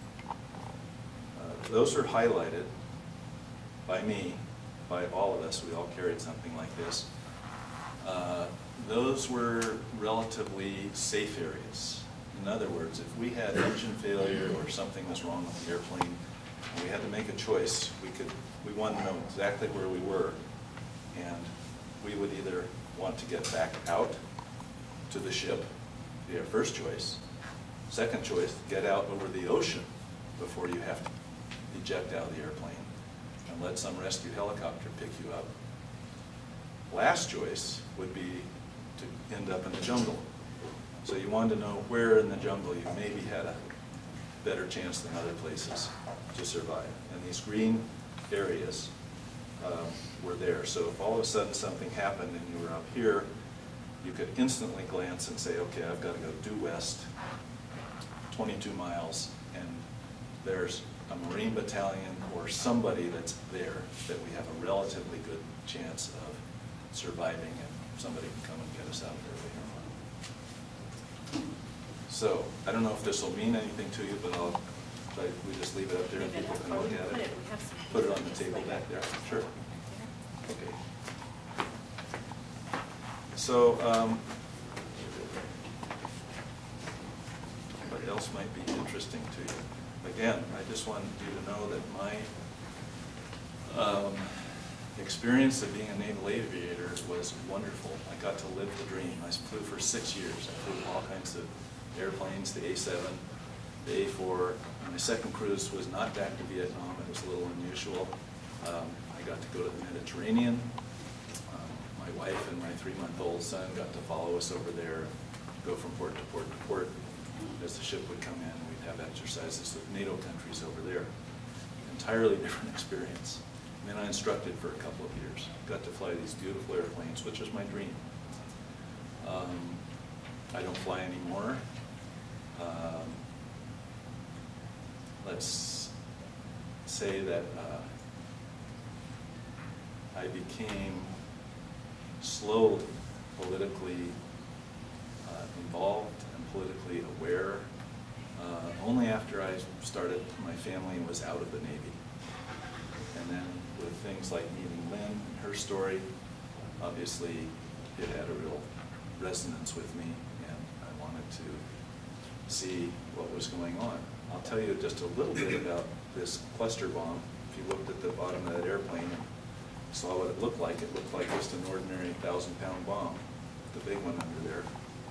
Those are highlighted by me, by all of us. We all carried something like this. Those were relatively safe areas. In other words, if we had engine failure or something was wrong with the airplane, and we had to make a choice, we wanted to know exactly where we were, and we would either want to get back out to the ship, be our first choice. Second choice, get out over the ocean before you have to eject out of the airplane and let some rescue helicopter pick you up. Last choice would be to end up in the jungle. So you wanted to know where in the jungle you maybe had a better chance than other places to survive. And these green areas were there. So if all of a sudden something happened and you were up here, you could instantly glance and say, okay, I've got to go due west, 22 miles, and there's a Marine battalion or somebody that's there that we have a relatively good chance of surviving, and somebody can come and get us out of there later on. So I don't know if this will mean anything to you, but we just leave it up there and people can look at it. Put it on the table back there. Sure. Okay. So what else might be interesting to you? Again, I just wanted you to know that my experience of being a naval aviator was wonderful. I got to live the dream. I flew for 6 years. I flew all kinds of airplanes, the A7, the A4. My second cruise was not back to Vietnam. It was a little unusual. I got to go to the Mediterranean. My wife and my 3-month-old son got to follow us over there, go from port to port to port. As the ship would come in, we'd have exercises with NATO countries over there. Entirely different experience. And then I instructed for a couple of years. Got to fly these beautiful airplanes, which was my dream. I don't fly anymore. Let's say that I became slowly politically involved and politically aware only after I started my family and was out of the Navy. And then with things like meeting Lynn and her story, obviously it had a real resonance with me, and I wanted to see what was going on. I'll tell you just a little bit about this cluster bomb. If you looked at the bottom of that airplane and saw what it looked like just an ordinary 1,000-pound bomb, the big one under there.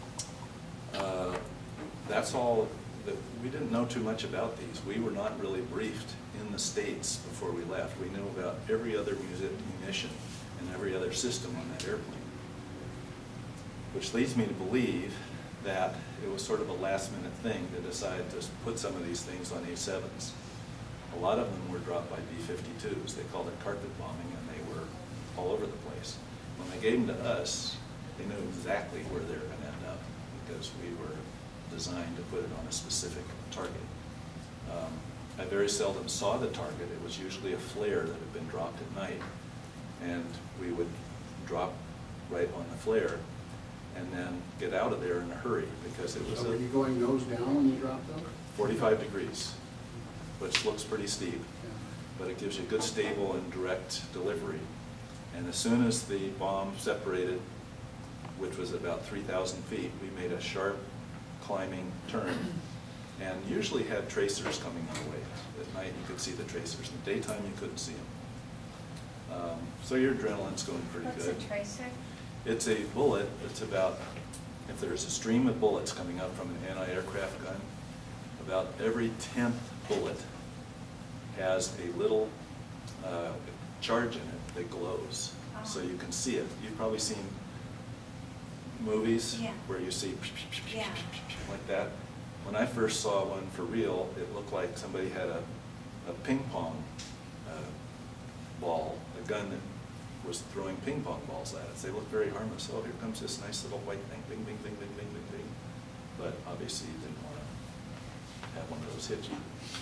That's all. We didn't know too much about these. We were not really briefed in the States before we left. We knew about every other munition and every other system on that airplane. Which leads me to believe that it was sort of a last-minute thing to decide to put some of these things on A7s. A lot of them were dropped by B-52s. They called it carpet bombing, and they were all over the place. When they gave them to us, they knew exactly where they were going to end up because we were designed to put it on a specific target. I very seldom saw the target. It was usually a flare that had been dropped at night, and we would drop right on the flare and then get out of there in a hurry because it was So were you going nose down when you dropped out? 45 degrees, which looks pretty steep, Yeah. but it gives you good stable and direct delivery. And as soon as the bomb separated, which was about 3,000 feet, we made a sharp climbing turn and usually had tracers coming our way. At night you could see the tracers. In the daytime you couldn't see them. So your adrenaline's going pretty good. What's a tracer? It's a bullet that's about if there's a stream of bullets coming up from an anti-aircraft gun, about every 10th bullet has a little charge in it that glows. So you can see it. You've probably seen movies where you see like that. When I first saw one for real, it looked like somebody had a ping pong ball, a gun that was throwing ping pong balls at us. They looked very harmless. Oh, here comes this nice little white thing, bing, bing, bing, bing, bing, bing, bing. But obviously you didn't want to have one of those hit you.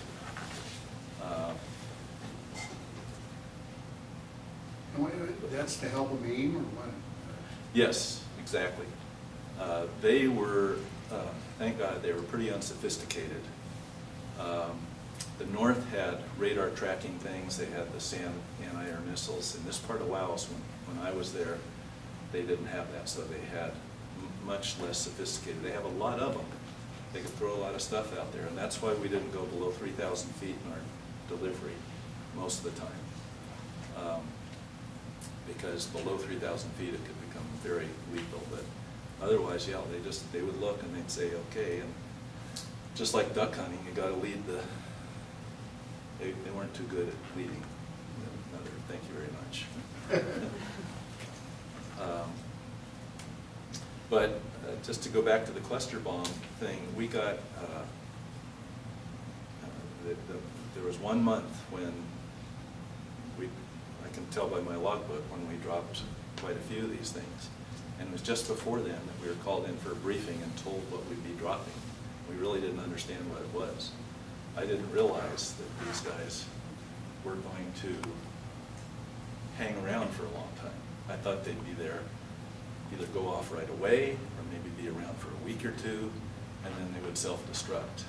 That's to help them aim, or what? Yes, exactly. They were, thank God, they were pretty unsophisticated. The North had radar tracking things. They had the SAM anti-air missiles. In this part of Laos, when I was there, they didn't have that, so they had much less sophisticated. They have a lot of them. They could throw a lot of stuff out there, and that's why we didn't go below 3,000 feet in our delivery most of the time. Because below 3,000 feet it could become very lethal, but otherwise, yeah, they would look and they'd say, okay, and just like duck hunting, you got to lead the. They weren't too good at leading. Another, thank you very much. But just to go back to the cluster bomb thing, we got there was 1 month when I can tell by my logbook when we dropped quite a few of these things. And it was just before then that we were called in for a briefing and told what we'd be dropping. We really didn't understand what it was. I didn't realize that these guys were going to hang around for a long time. I thought they'd be there, either go off right away or maybe be around for a week or two, and then they would self-destruct.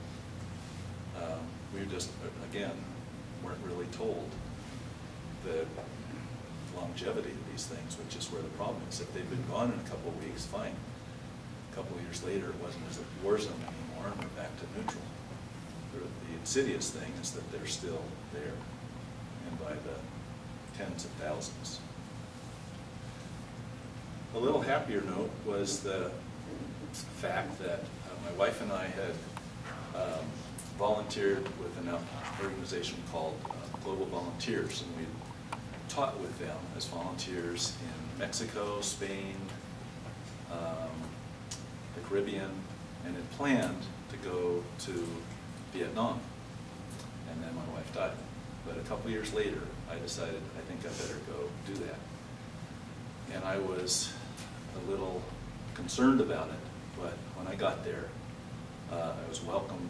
We just, again, weren't really told the longevity of these things, which is where the problem is. If they'd been gone in a couple of weeks, fine. A couple of years later, it wasn't as a war zone anymore, and we're back to neutral. The insidious thing is that they're still there, and by the tens of thousands. A little happier note was the fact that my wife and I had volunteered with an organization called Global Volunteers, and we taught with them as volunteers in Mexico, Spain, the Caribbean, and had planned to go to Vietnam. And then my wife died. But a couple years later, I decided I think I better go do that. And I was a little concerned about it, but when I got there, I was welcomed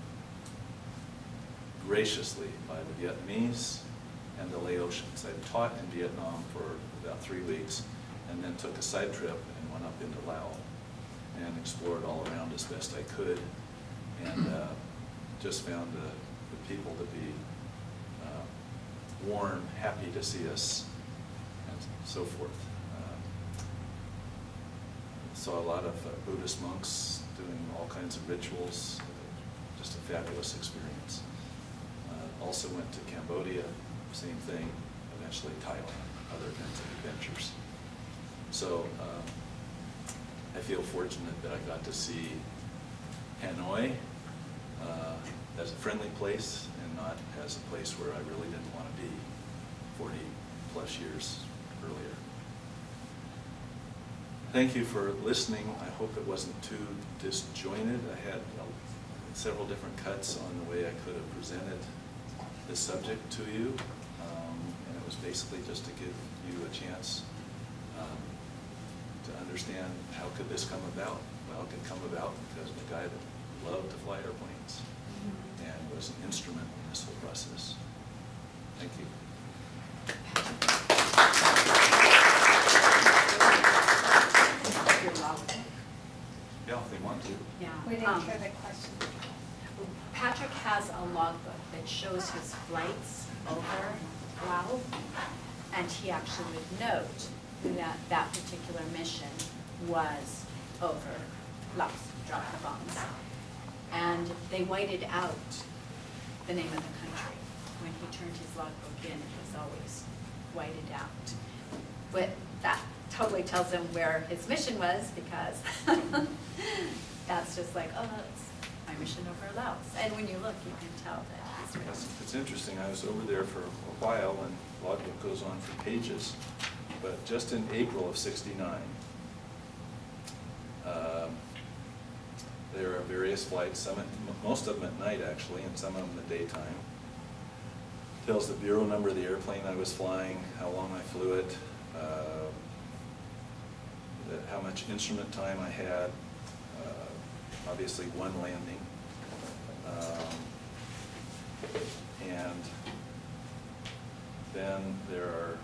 graciously by the Vietnamese and the Laotians. I taught in Vietnam for about 3 weeks, and then took a side trip and went up into Laos and explored all around as best I could, and just found the people to be warm, happy to see us, and so forth. Saw a lot of Buddhist monks doing all kinds of rituals, just a fabulous experience. Also went to Cambodia, same thing, eventually Thailand, other kinds of adventures. So I feel fortunate that I got to see Hanoi as a friendly place and not as a place where I really didn't want to be 40 plus years earlier. Thank you for listening. I hope it wasn't too disjointed. I had several different cuts on the way I could have presented this subject to you, and it was basically just to give you a chance to understand how could this come about. Well, it could come about because I'm a guy that loved to fly airplanes and was an instrument in this whole process. Thank you. Yeah, if they want to. Yeah. We didn't hear the question. Patrick has a logbook that shows his flights over Laos, and he actually would note that that particular mission was over Laos, drop the bombs. And they whited out the name of the country. When he turned his logbook in, it was always whited out. But that totally tells him where his mission was, because that's just like, oh, that's my mission over Laos. And when you look, you can tell that he's really. It's interesting. I was over there for a while, and logbook goes on for pages. But just in April of '69, there are various flights, most of them at night actually, and some of them in the daytime. Tells the bureau number of the airplane I was flying, how long I flew it, how much instrument time I had, obviously one landing, and then there are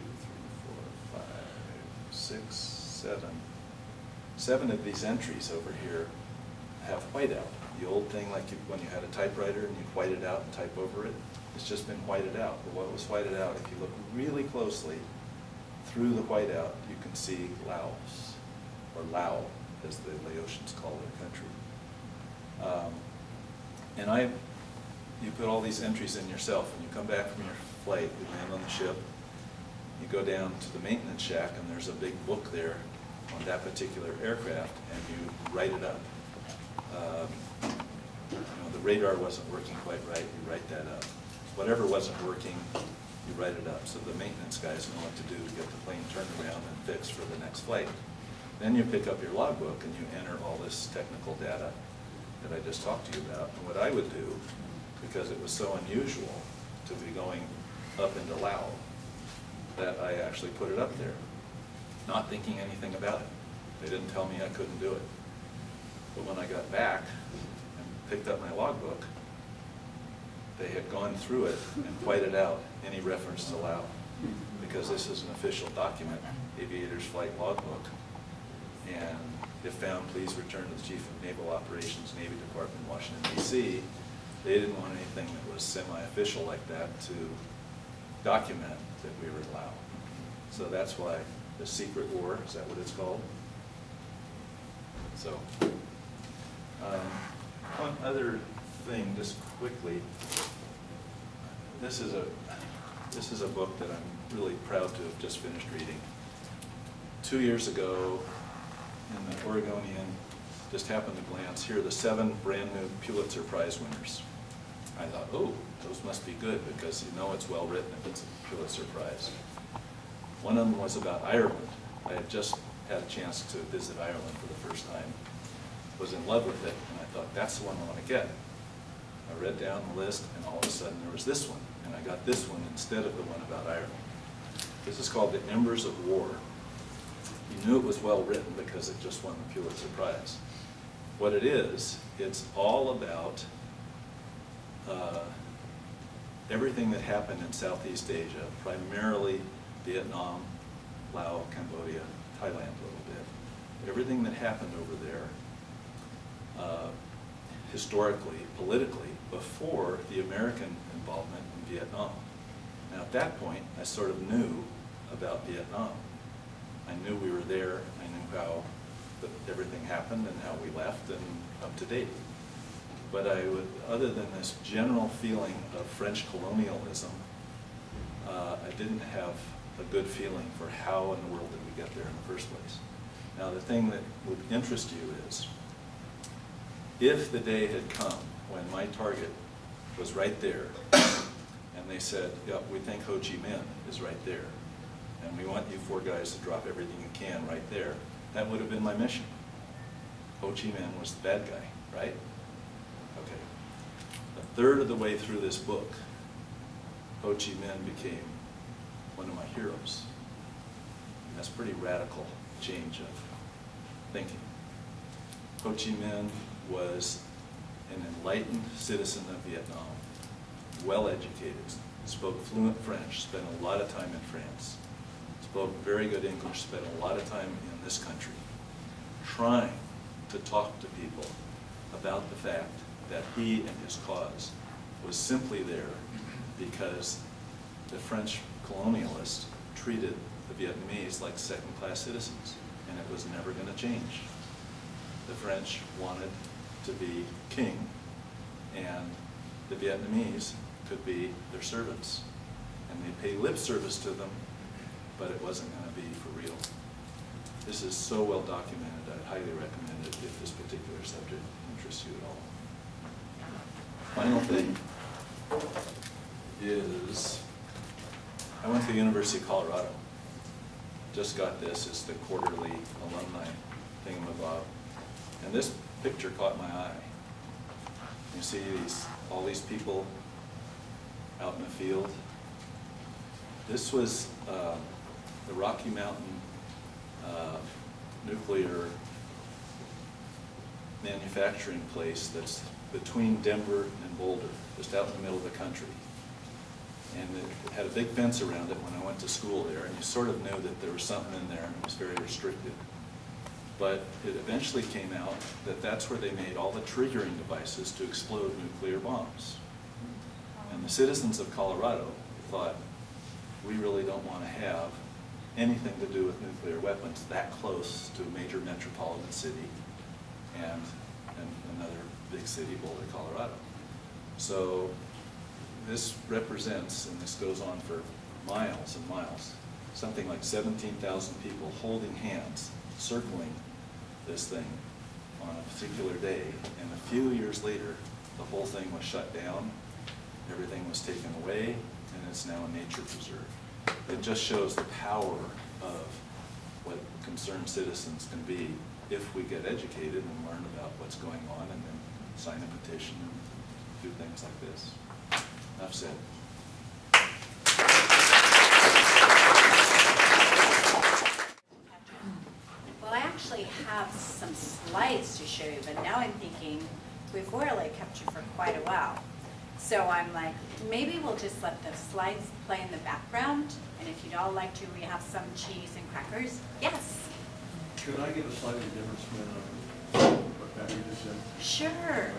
7 of these entries over here have whiteout. The old thing, like when you had a typewriter and you'd white it out and type over it, it's just been whited out. But what was whited out, if you look really closely through the whiteout, you can see Laos, or Lao, as the Laotians call their country. And you put all these entries in yourself. When you come back from your flight, you land on the ship, you go down to the maintenance shack, and there's a big book there on that particular aircraft, and you write it up. The radar wasn't working quite right, you write that up. Whatever wasn't working, you write it up, so the maintenance guys know what to do to get the plane turned around and fixed for the next flight. Then you pick up your logbook and you enter all this technical data that I just talked to you about. And what I would do, because it was so unusual to be going up into Laos, that I actually put it up there, not thinking anything about it. They didn't tell me I couldn't do it. But when I got back and picked up my logbook, they had gone through it and whited out any reference to Laos, because this is an official document, Aviator's Flight Logbook. And if found, please return to the Chief of Naval Operations, Navy Department, Washington, D.C. They didn't want anything that was semi-official like that to document that we were in Laos. So that's why the secret war, is that what it's called? So, one other thing, just quickly, this is a book that I'm really proud to have just finished reading. 2 years ago, in the Oregonian, just happened to glance, here are the 7 brand new Pulitzer Prize winners. I thought, oh, those must be good, because you know it's well written if it's a Pulitzer Prize. One of them was about Ireland. I had just had a chance to visit Ireland for the first time, was in love with it, and I thought, that's the one I want to get. I read down the list, and all of a sudden there was this one, and I got this one instead of the one about Ireland. This is called The Embers of War. You knew it was well written because it just won the Pulitzer Prize. What it is, it's all about everything that happened in Southeast Asia, primarily Vietnam, Laos, Cambodia, Thailand a little bit. Everything that happened over there, historically, politically, before the American involvement in Vietnam. Now at that point, I sort of knew about Vietnam. I knew we were there, I knew how everything happened and how we left and up to date. But I would, other than this general feeling of French colonialism, I didn't have a good feeling for how in the world did we get there in the first place. Now the thing that would interest you is, if the day had come when my target was right there, and they said, yep, we think Ho Chi Minh is right there, and we want you 4 guys to drop everything you can right there, that would have been my mission. Ho Chi Minh was the bad guy, right? Okay. A third of the way through this book, Ho Chi Minh became one of my heroes. And that's a pretty radical change of thinking. Ho Chi Minh was an enlightened citizen of Vietnam, well-educated, spoke fluent French, spent a lot of time in France, spoke very good English, spent a lot of time in this country, trying to talk to people about the fact that he and his cause was simply there because the French colonialists treated the Vietnamese like second-class citizens, and it was never going to change. The French wanted to be king, and the Vietnamese could be their servants. And they pay lip service to them, but it wasn't going to be for real. This is so well documented, I'd highly recommend it if this particular subject interests you at all. Final thing is, I went to the University of Colorado. Just got this, it's the quarterly alumni thingamabob. And this picture caught my eye. You see all these people out in the field. This was the Rocky Mountain nuclear manufacturing place that's between Denver and Boulder, just out in the middle of the country. And it had a big fence around it when I went to school there, and you sort of knew that there was something in there and it was very restricted. But it eventually came out that that's where they made all the triggering devices to explode nuclear bombs. And the citizens of Colorado thought, we really don't want to have anything to do with nuclear weapons that close to a major metropolitan city and another big city, Boulder, Colorado. So this represents, and this goes on for miles and miles, something like 17,000 people holding hands, circling this thing on a particular day. And a few years later, the whole thing was shut down, everything was taken away, and it's now a nature preserve. It just shows the power of what concerned citizens can be if we get educated and learn about what's going on and then sign a petition and do things like this. Enough said. Well, I actually have some slides to show you, but now I'm thinking we've really kept you for quite a while. So I'm like, maybe we'll just let the slides play in the background, and if you'd all like to, we have some cheese and crackers. Yes? Could I get a slightly different spin on what Patty just said? Sure.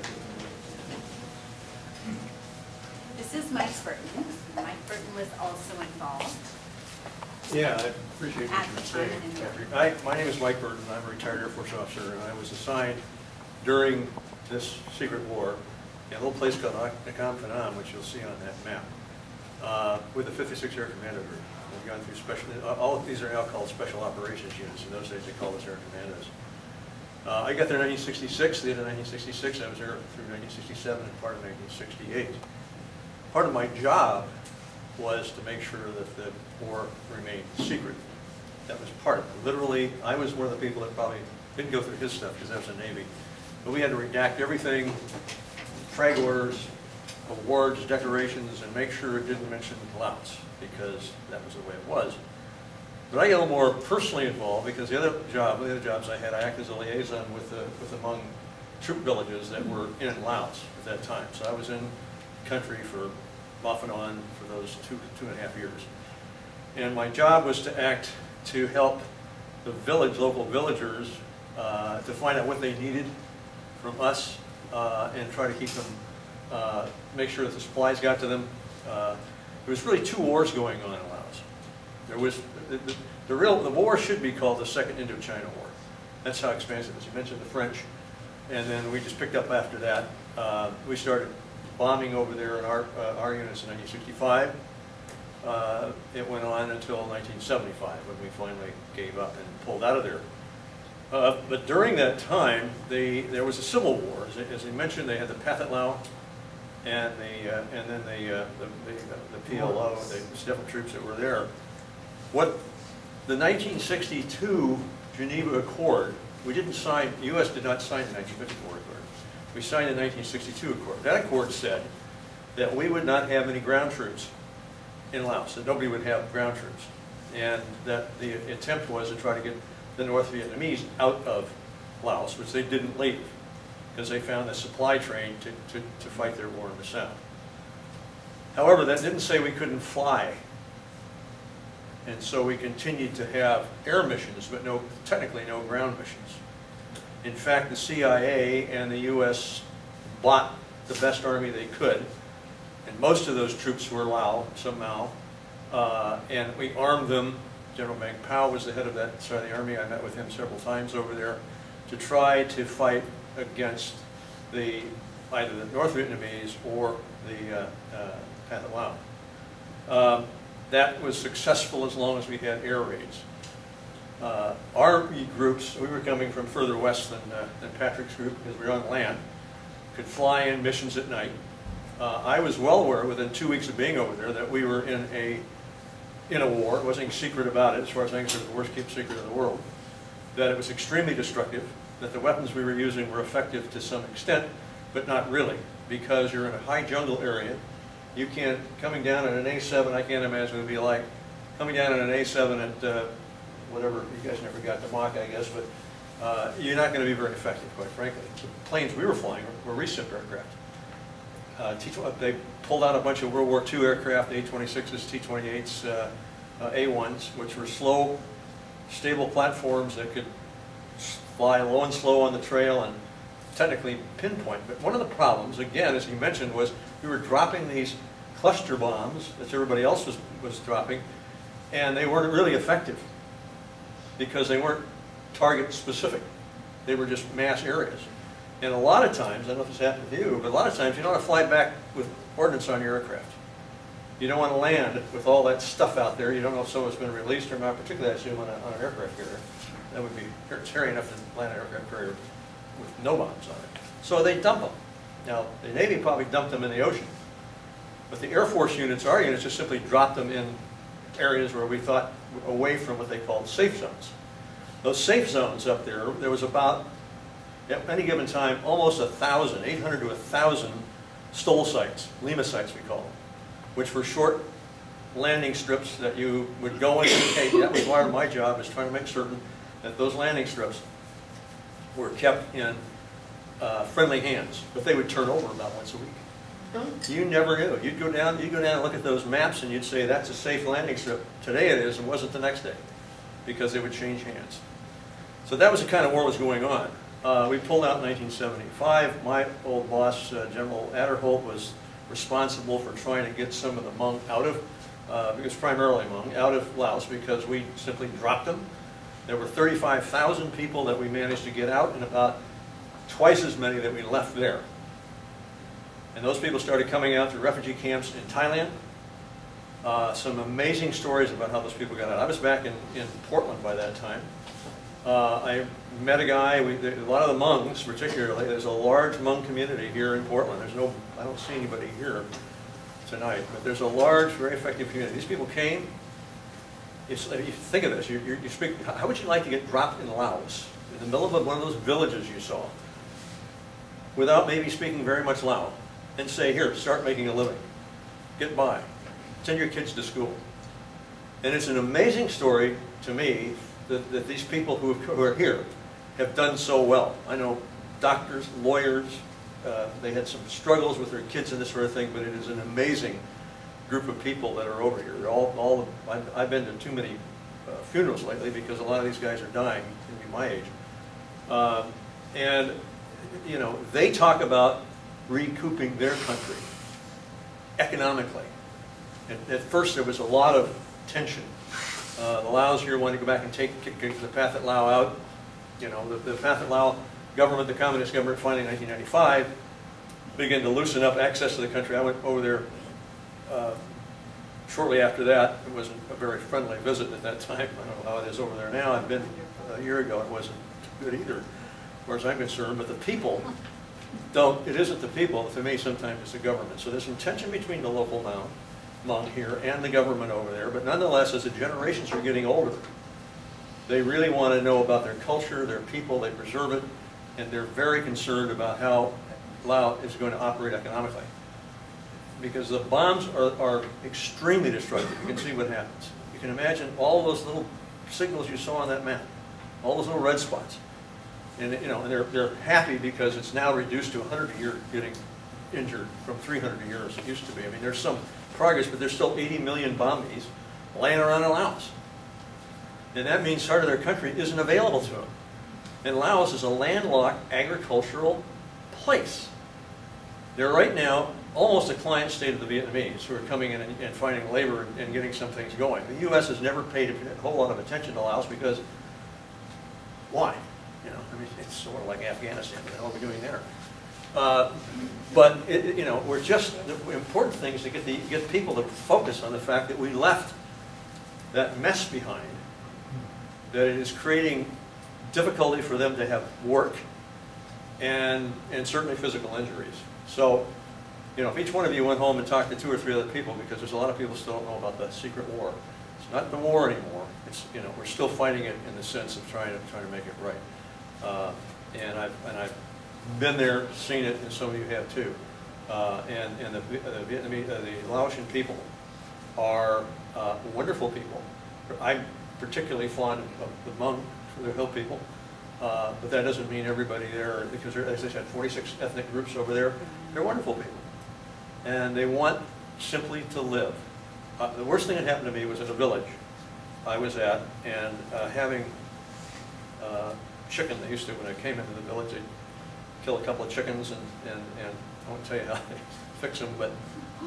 This is Mike Burton. Mike Burton was also involved. Yeah, I appreciate what At you're the saying, time and in Patrick. My name is Mike Burton. I'm a retired Air Force officer, and I was assigned during this secret war in a little place called Nakam, which you'll see on that map, with the 56th Air Commando Group. We've gone through special, all of these are now called Special Operations Units. In those days, they called us Air Commandos. I got there in 1966, the end of 1966. I was there through 1967 and part of 1968. Part of my job was to make sure that the war remained secret. That was part of it. Literally, I was one of the people that probably didn't go through his stuff because I was in the Navy. But we had to redact everything, flag orders, awards, decorations, and make sure it didn't mention Laos, because that was the way it was. But I got a little more personally involved because the other jobs I had, I acted as a liaison with among troop villages that were in Laos at that time. So I was in country for off and on for those two and a half years. And my job was to act to help the local villagers to find out what they needed from us and try to keep them, make sure that the supplies got to them. There was really two wars going on in Laos. There was, the war should be called the Second Indochina War. That's how expansive it is. You mentioned the French, and then we just picked up after that. We started bombing over there in our units in 1965. It went on until 1975 when we finally gave up and pulled out of there. But during that time, there was a civil war. As I mentioned, they had the Pathet-Lao and then the PLO, the different troops that were there. What the 1962 Geneva Accord, we didn't sign, the U.S. did not sign the 1954 Accord. We signed the 1962 Accord. That accord said that we would not have any ground troops in Laos, that nobody would have ground troops. And that the attempt was to try to get the North Vietnamese out of Laos, which they didn't leave, because they found a supply train to fight their war in the south. However, that didn't say we couldn't fly. And so we continued to have air missions, but technically no ground missions. In fact, the CIA and the U.S. bought the best army they could, and most of those troops were Lao, some Mao, and we armed them. General Meng Pao was the head of that side of the army. I met with him several times over there to try to fight against either the North Vietnamese or the Pathet-Lao. That was successful as long as we had air raids. Our groups, we were coming from further west than Patrick's group because we were on land, could fly in missions at night. I was well aware within 2 weeks of being over there that we were in a war. It wasn't anything secret about it, as far as I'm concerned, the worst kept secret in the world. That it was extremely destructive, that the weapons we were using were effective to some extent, but not really, because you're in a high jungle area. You can't, coming down on an A7, I can't imagine it would be like coming down on an A7 at whatever, you guys never got to Mach, I guess, but you're not going to be very effective, quite frankly. The planes we were flying were recip aircraft. They pulled out a bunch of World War II aircraft, A-26s, T-28s, A-1s, which were slow, stable platforms that could fly low and slow on the trail and technically pinpoint. But one of the problems, again, as you mentioned, was we were dropping these cluster bombs that everybody else was dropping, and they weren't really effective because they weren't target specific. They were just mass areas. And a lot of times, I don't know if this happened to you, but a lot of times you don't want to fly back with ordnance on your aircraft. You don't want to land with all that stuff out there. You don't know if someone's been released or not, particularly I assume on an aircraft carrier. That would be scary enough to land an aircraft carrier with no bombs on it. So they dump them. Now, the Navy probably dumped them in the ocean. But the Air Force units, our units, just simply dropped them in areas where we thought away from what they called safe zones. Those safe zones up there, there was about, at any given time, almost 1,000, 800 to 1,000 STOL sites, Lima sites we call them, which were short landing strips that you would go and indicate. That was part of my job, is trying to make certain that those landing strips were kept in friendly hands, but they would turn over about once a week. You never knew. You'd go down and look at those maps and you'd say, that's a safe landing strip. Today it is, and wasn't the next day, because they would change hands. So that was the kind of war that was going on. We pulled out in 1975. My old boss, General Adderholt, was responsible for trying to get some of the Hmong out of, because primarily Hmong, out of Laos, because we simply dropped them. There were 35,000 people that we managed to get out, and about twice as many that we left there. And those people started coming out to refugee camps in Thailand. Some amazing stories about how those people got out. I was back in Portland by that time. I met a guy, a lot of the Hmongs particularly, there's a large Hmong community here in Portland. I don't see anybody here tonight, but there's a large, very effective community. These people came, you think of this, you speak, how would you like to get dropped in Laos, in the middle of one of those villages you saw, without maybe speaking very much Lao, and say, here, start making a living, get by, send your kids to school. And it's an amazing story to me that these people who are here have done so well. I know doctors, lawyers, they had some struggles with their kids and this sort of thing, but it is an amazing group of people that are over here. I've been to too many funerals lately because a lot of these guys are dying, maybe my age. And, you know, they talk about recouping their country economically. At first there was a lot of tension. The Laos here wanted to go back and kick the Pathet Lao out. You know, the Pathet Lao government, the communist government, finally in 1995, began to loosen up access to the country. I went over there shortly after that. It wasn't a very friendly visit at that time. I don't know how it is over there now. I've been a year ago. It wasn't good either, as far as I'm concerned. But the people it isn't the people. To me, sometimes it's the government. So there's some tension between the local Hmong here and the government over there. But nonetheless, as the generations are getting older, they really want to know about their culture, their people, they preserve it, and they're very concerned about how Laos is going to operate economically. Because the bombs are extremely destructive. You can see what happens. You can imagine all those little signals you saw on that map, all those little red spots. And you know, and they're happy because it's now reduced to 100 a year getting injured from 300 a year as it used to be. I mean, there's some progress, but there's still 80 million bombies laying around in Laos. And that means part of their country isn't available to them. And Laos is a landlocked agricultural place. They're right now almost a client state of the Vietnamese who are coming in and finding labor and getting some things going. The U.S. has never paid a whole lot of attention to Laos because, why? You know, I mean, it's sort of like Afghanistan. What the hell are we doing there? But you know, we're just, the important thing is to get people to focus on the fact that we left that mess behind that it is creating difficulty for them to have work and certainly physical injuries. So, you know, if each one of you went home and talked to 2 or 3 other people, because there's a lot of people still don't know about the secret war. It's not the war anymore. It's, you know, we're still fighting it in the sense of trying to make it right. And I've been there, seen it, and some of you have too. And the Vietnamese, the Laotian people are wonderful people. I'm particularly fond of the Hmong, the hill people, but that doesn't mean everybody there, because there, as I said, 46 ethnic groups over there. They're wonderful people, and they want simply to live. The worst thing that happened to me was in a village I was at, and having chicken. They used to, when I came into the village, they'd kill a couple of chickens, and I won't tell you how they fix them, but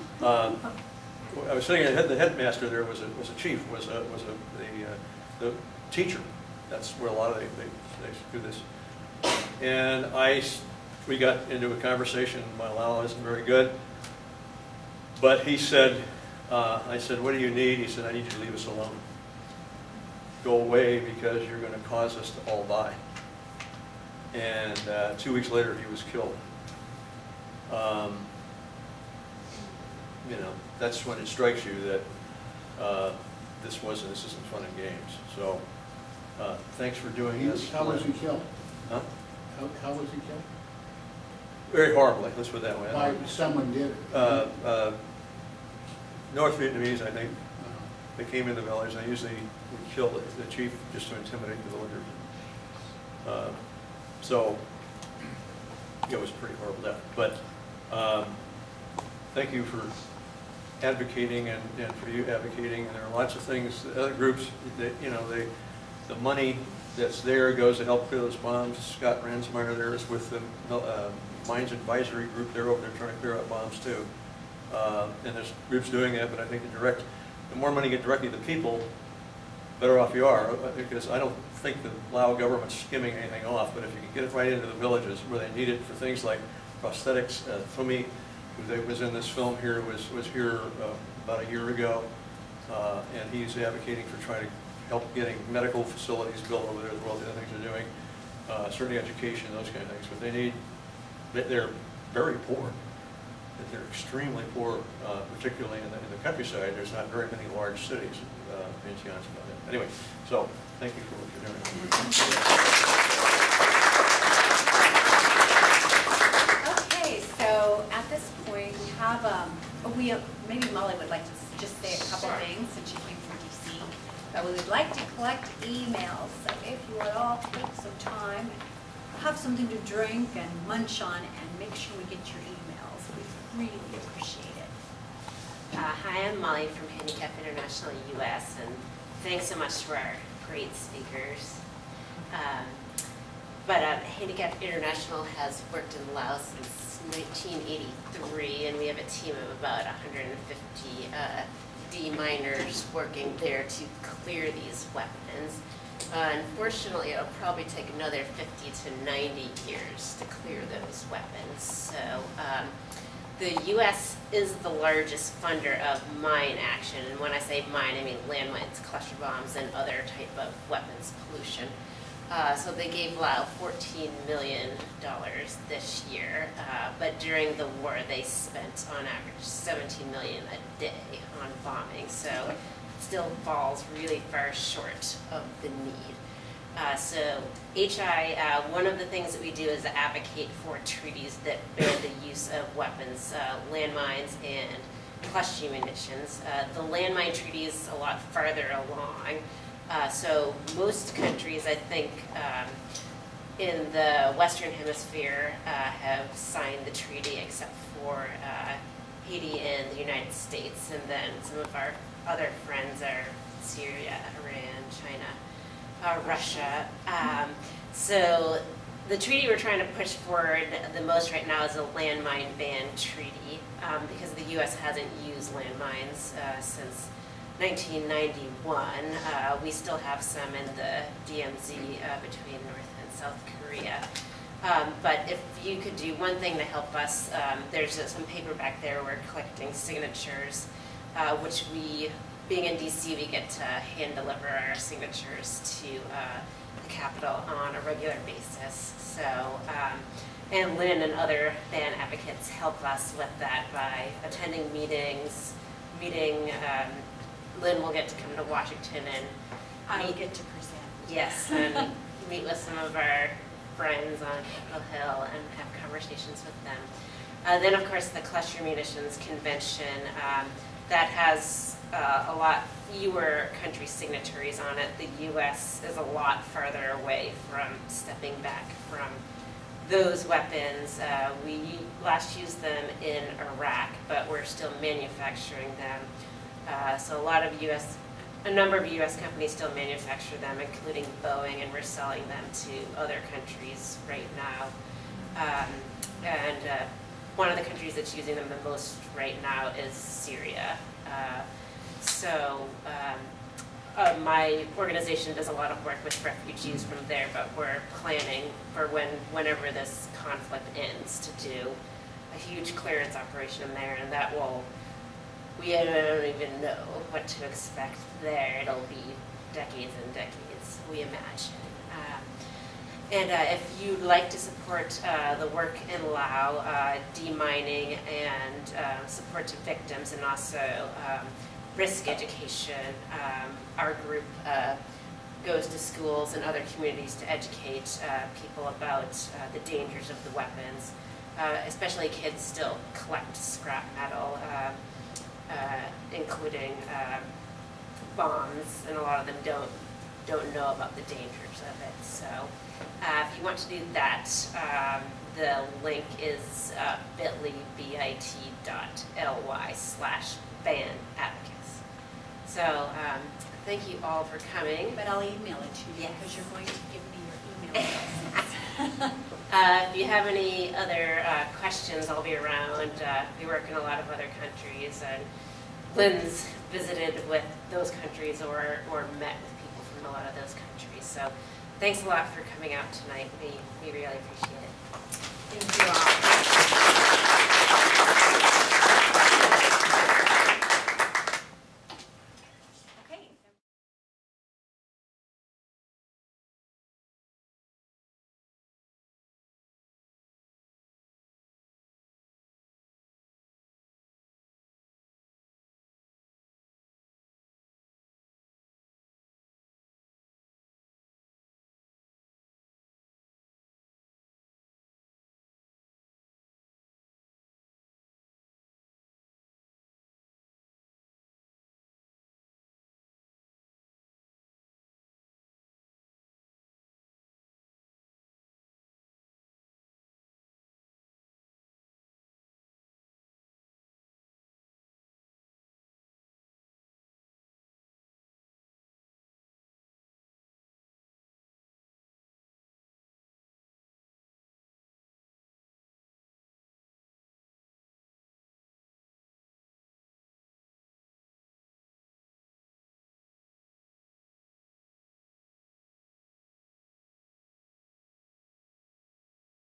I was sitting at the headmaster there was a chief, the teacher. That's where a lot of they do this. And we got into a conversation. My Lao isn't very good, but he said, I said, what do you need? He said, I need you to leave us alone. Go away, because you're going to cause us to all die. And 2 weeks later, he was killed. You know, that's when it strikes you that this isn't fun and games. So thanks for doing this. How was he killed? Huh? How was he killed? Very horribly, let's put it that way. By someone did it. North Vietnamese, I think. They came in the village. They usually would kill the chief just to intimidate the villagers. So it was a pretty horrible death. But thank you for advocating and for you advocating. And there are lots of things. Other groups, that, you know, the money that's there goes to help clear those bombs. Scott Ransmeyer there is with the Mines Advisory Group. They're over there trying to clear out bombs too. And there's groups doing that, but I think the more money you get directly to the people, better off you are, because I don't think the Lao government's skimming anything off, but if you can get it right into the villages where they need it for things like prosthetics. Fumi, who was in this film here, was here about a year ago, and he's advocating for trying to help getting medical facilities built over there as well, the other things they're doing, certainly education, those kind of things, but they're very poor. They're extremely poor, particularly in the countryside. There's not very many large cities. Vientiane's about it. Anyway, so thank you for what you're doing. Okay, so at this point we have maybe Molly would like to just say a couple things since she came from DC. But we would like to collect emails. So if you would all take some time, have something to drink and munch on, and make sure we get your emails. We really appreciate it. Hi, I'm Molly from Handicap International US, and thanks so much to our great speakers. Handicap International has worked in Laos since 1983, and we have a team of about 150 deminers working there to clear these weapons. Unfortunately, it'll probably take another 50 to 90 years to clear those weapons. So the U.S. is the largest funder of mine action, and when I say mine, I mean landmines, cluster bombs, and other type of weapons pollution. So they gave Laos $14 million this year, but during the war they spent on average $17 million a day on bombing, so it still falls really far short of the need. So HI, one of the things that we do is advocate for treaties that ban the use of weapons, landmines, and cluster munitions. The landmine treaty is a lot farther along. So most countries, I think, in the Western Hemisphere have signed the treaty except for Haiti and the United States, and then some of our other friends are Syria, Iran, China, Russia. So the treaty we're trying to push forward the most right now is a landmine ban treaty, because the U.S. hasn't used landmines since 1991. We still have some in the DMZ between North and South Korea. But if you could do one thing to help us, there's some paper back there. We're collecting signatures, which we being in DC, we get to hand deliver our signatures to the Capitol on a regular basis. So, and Lynn and other ban advocates help us with that by attending meetings, Lynn will get to come to Washington and I'll get to present. Yes, and meet with some of our friends on Capitol Hill and have conversations with them. Then, of course, the Cluster Munitions Convention, that has a lot fewer country signatories on it. The U.S. is a lot farther away from stepping back from those weapons. We last used them in Iraq, but we're still manufacturing them. So a number of U.S. companies still manufacture them, including Boeing, and we're selling them to other countries right now. One of the countries that's using them the most right now is Syria. My organization does a lot of work with refugees from there, but we're planning for whenever this conflict ends to do a huge clearance operation in there, and that will, we don't even know what to expect there. It'll be decades and decades, we imagine. If you'd like to support the work in Laos, demining and support to victims, and also risk education, our group goes to schools and other communities to educate people about the dangers of the weapons. Especially kids still collect scrap metal, including bombs, and a lot of them don't know about the dangers of it. So if you want to do that, the link is bit.ly/ban-advocates. So thank you all for coming. But I'll email it to you, yes, because you're going to give me your email address. If you have any other questions, I'll be around. We work in a lot of other countries, and Lynn's visited with those countries or met with people from a lot of those countries. So thanks a lot for coming out tonight. We really appreciate it. Thank you all.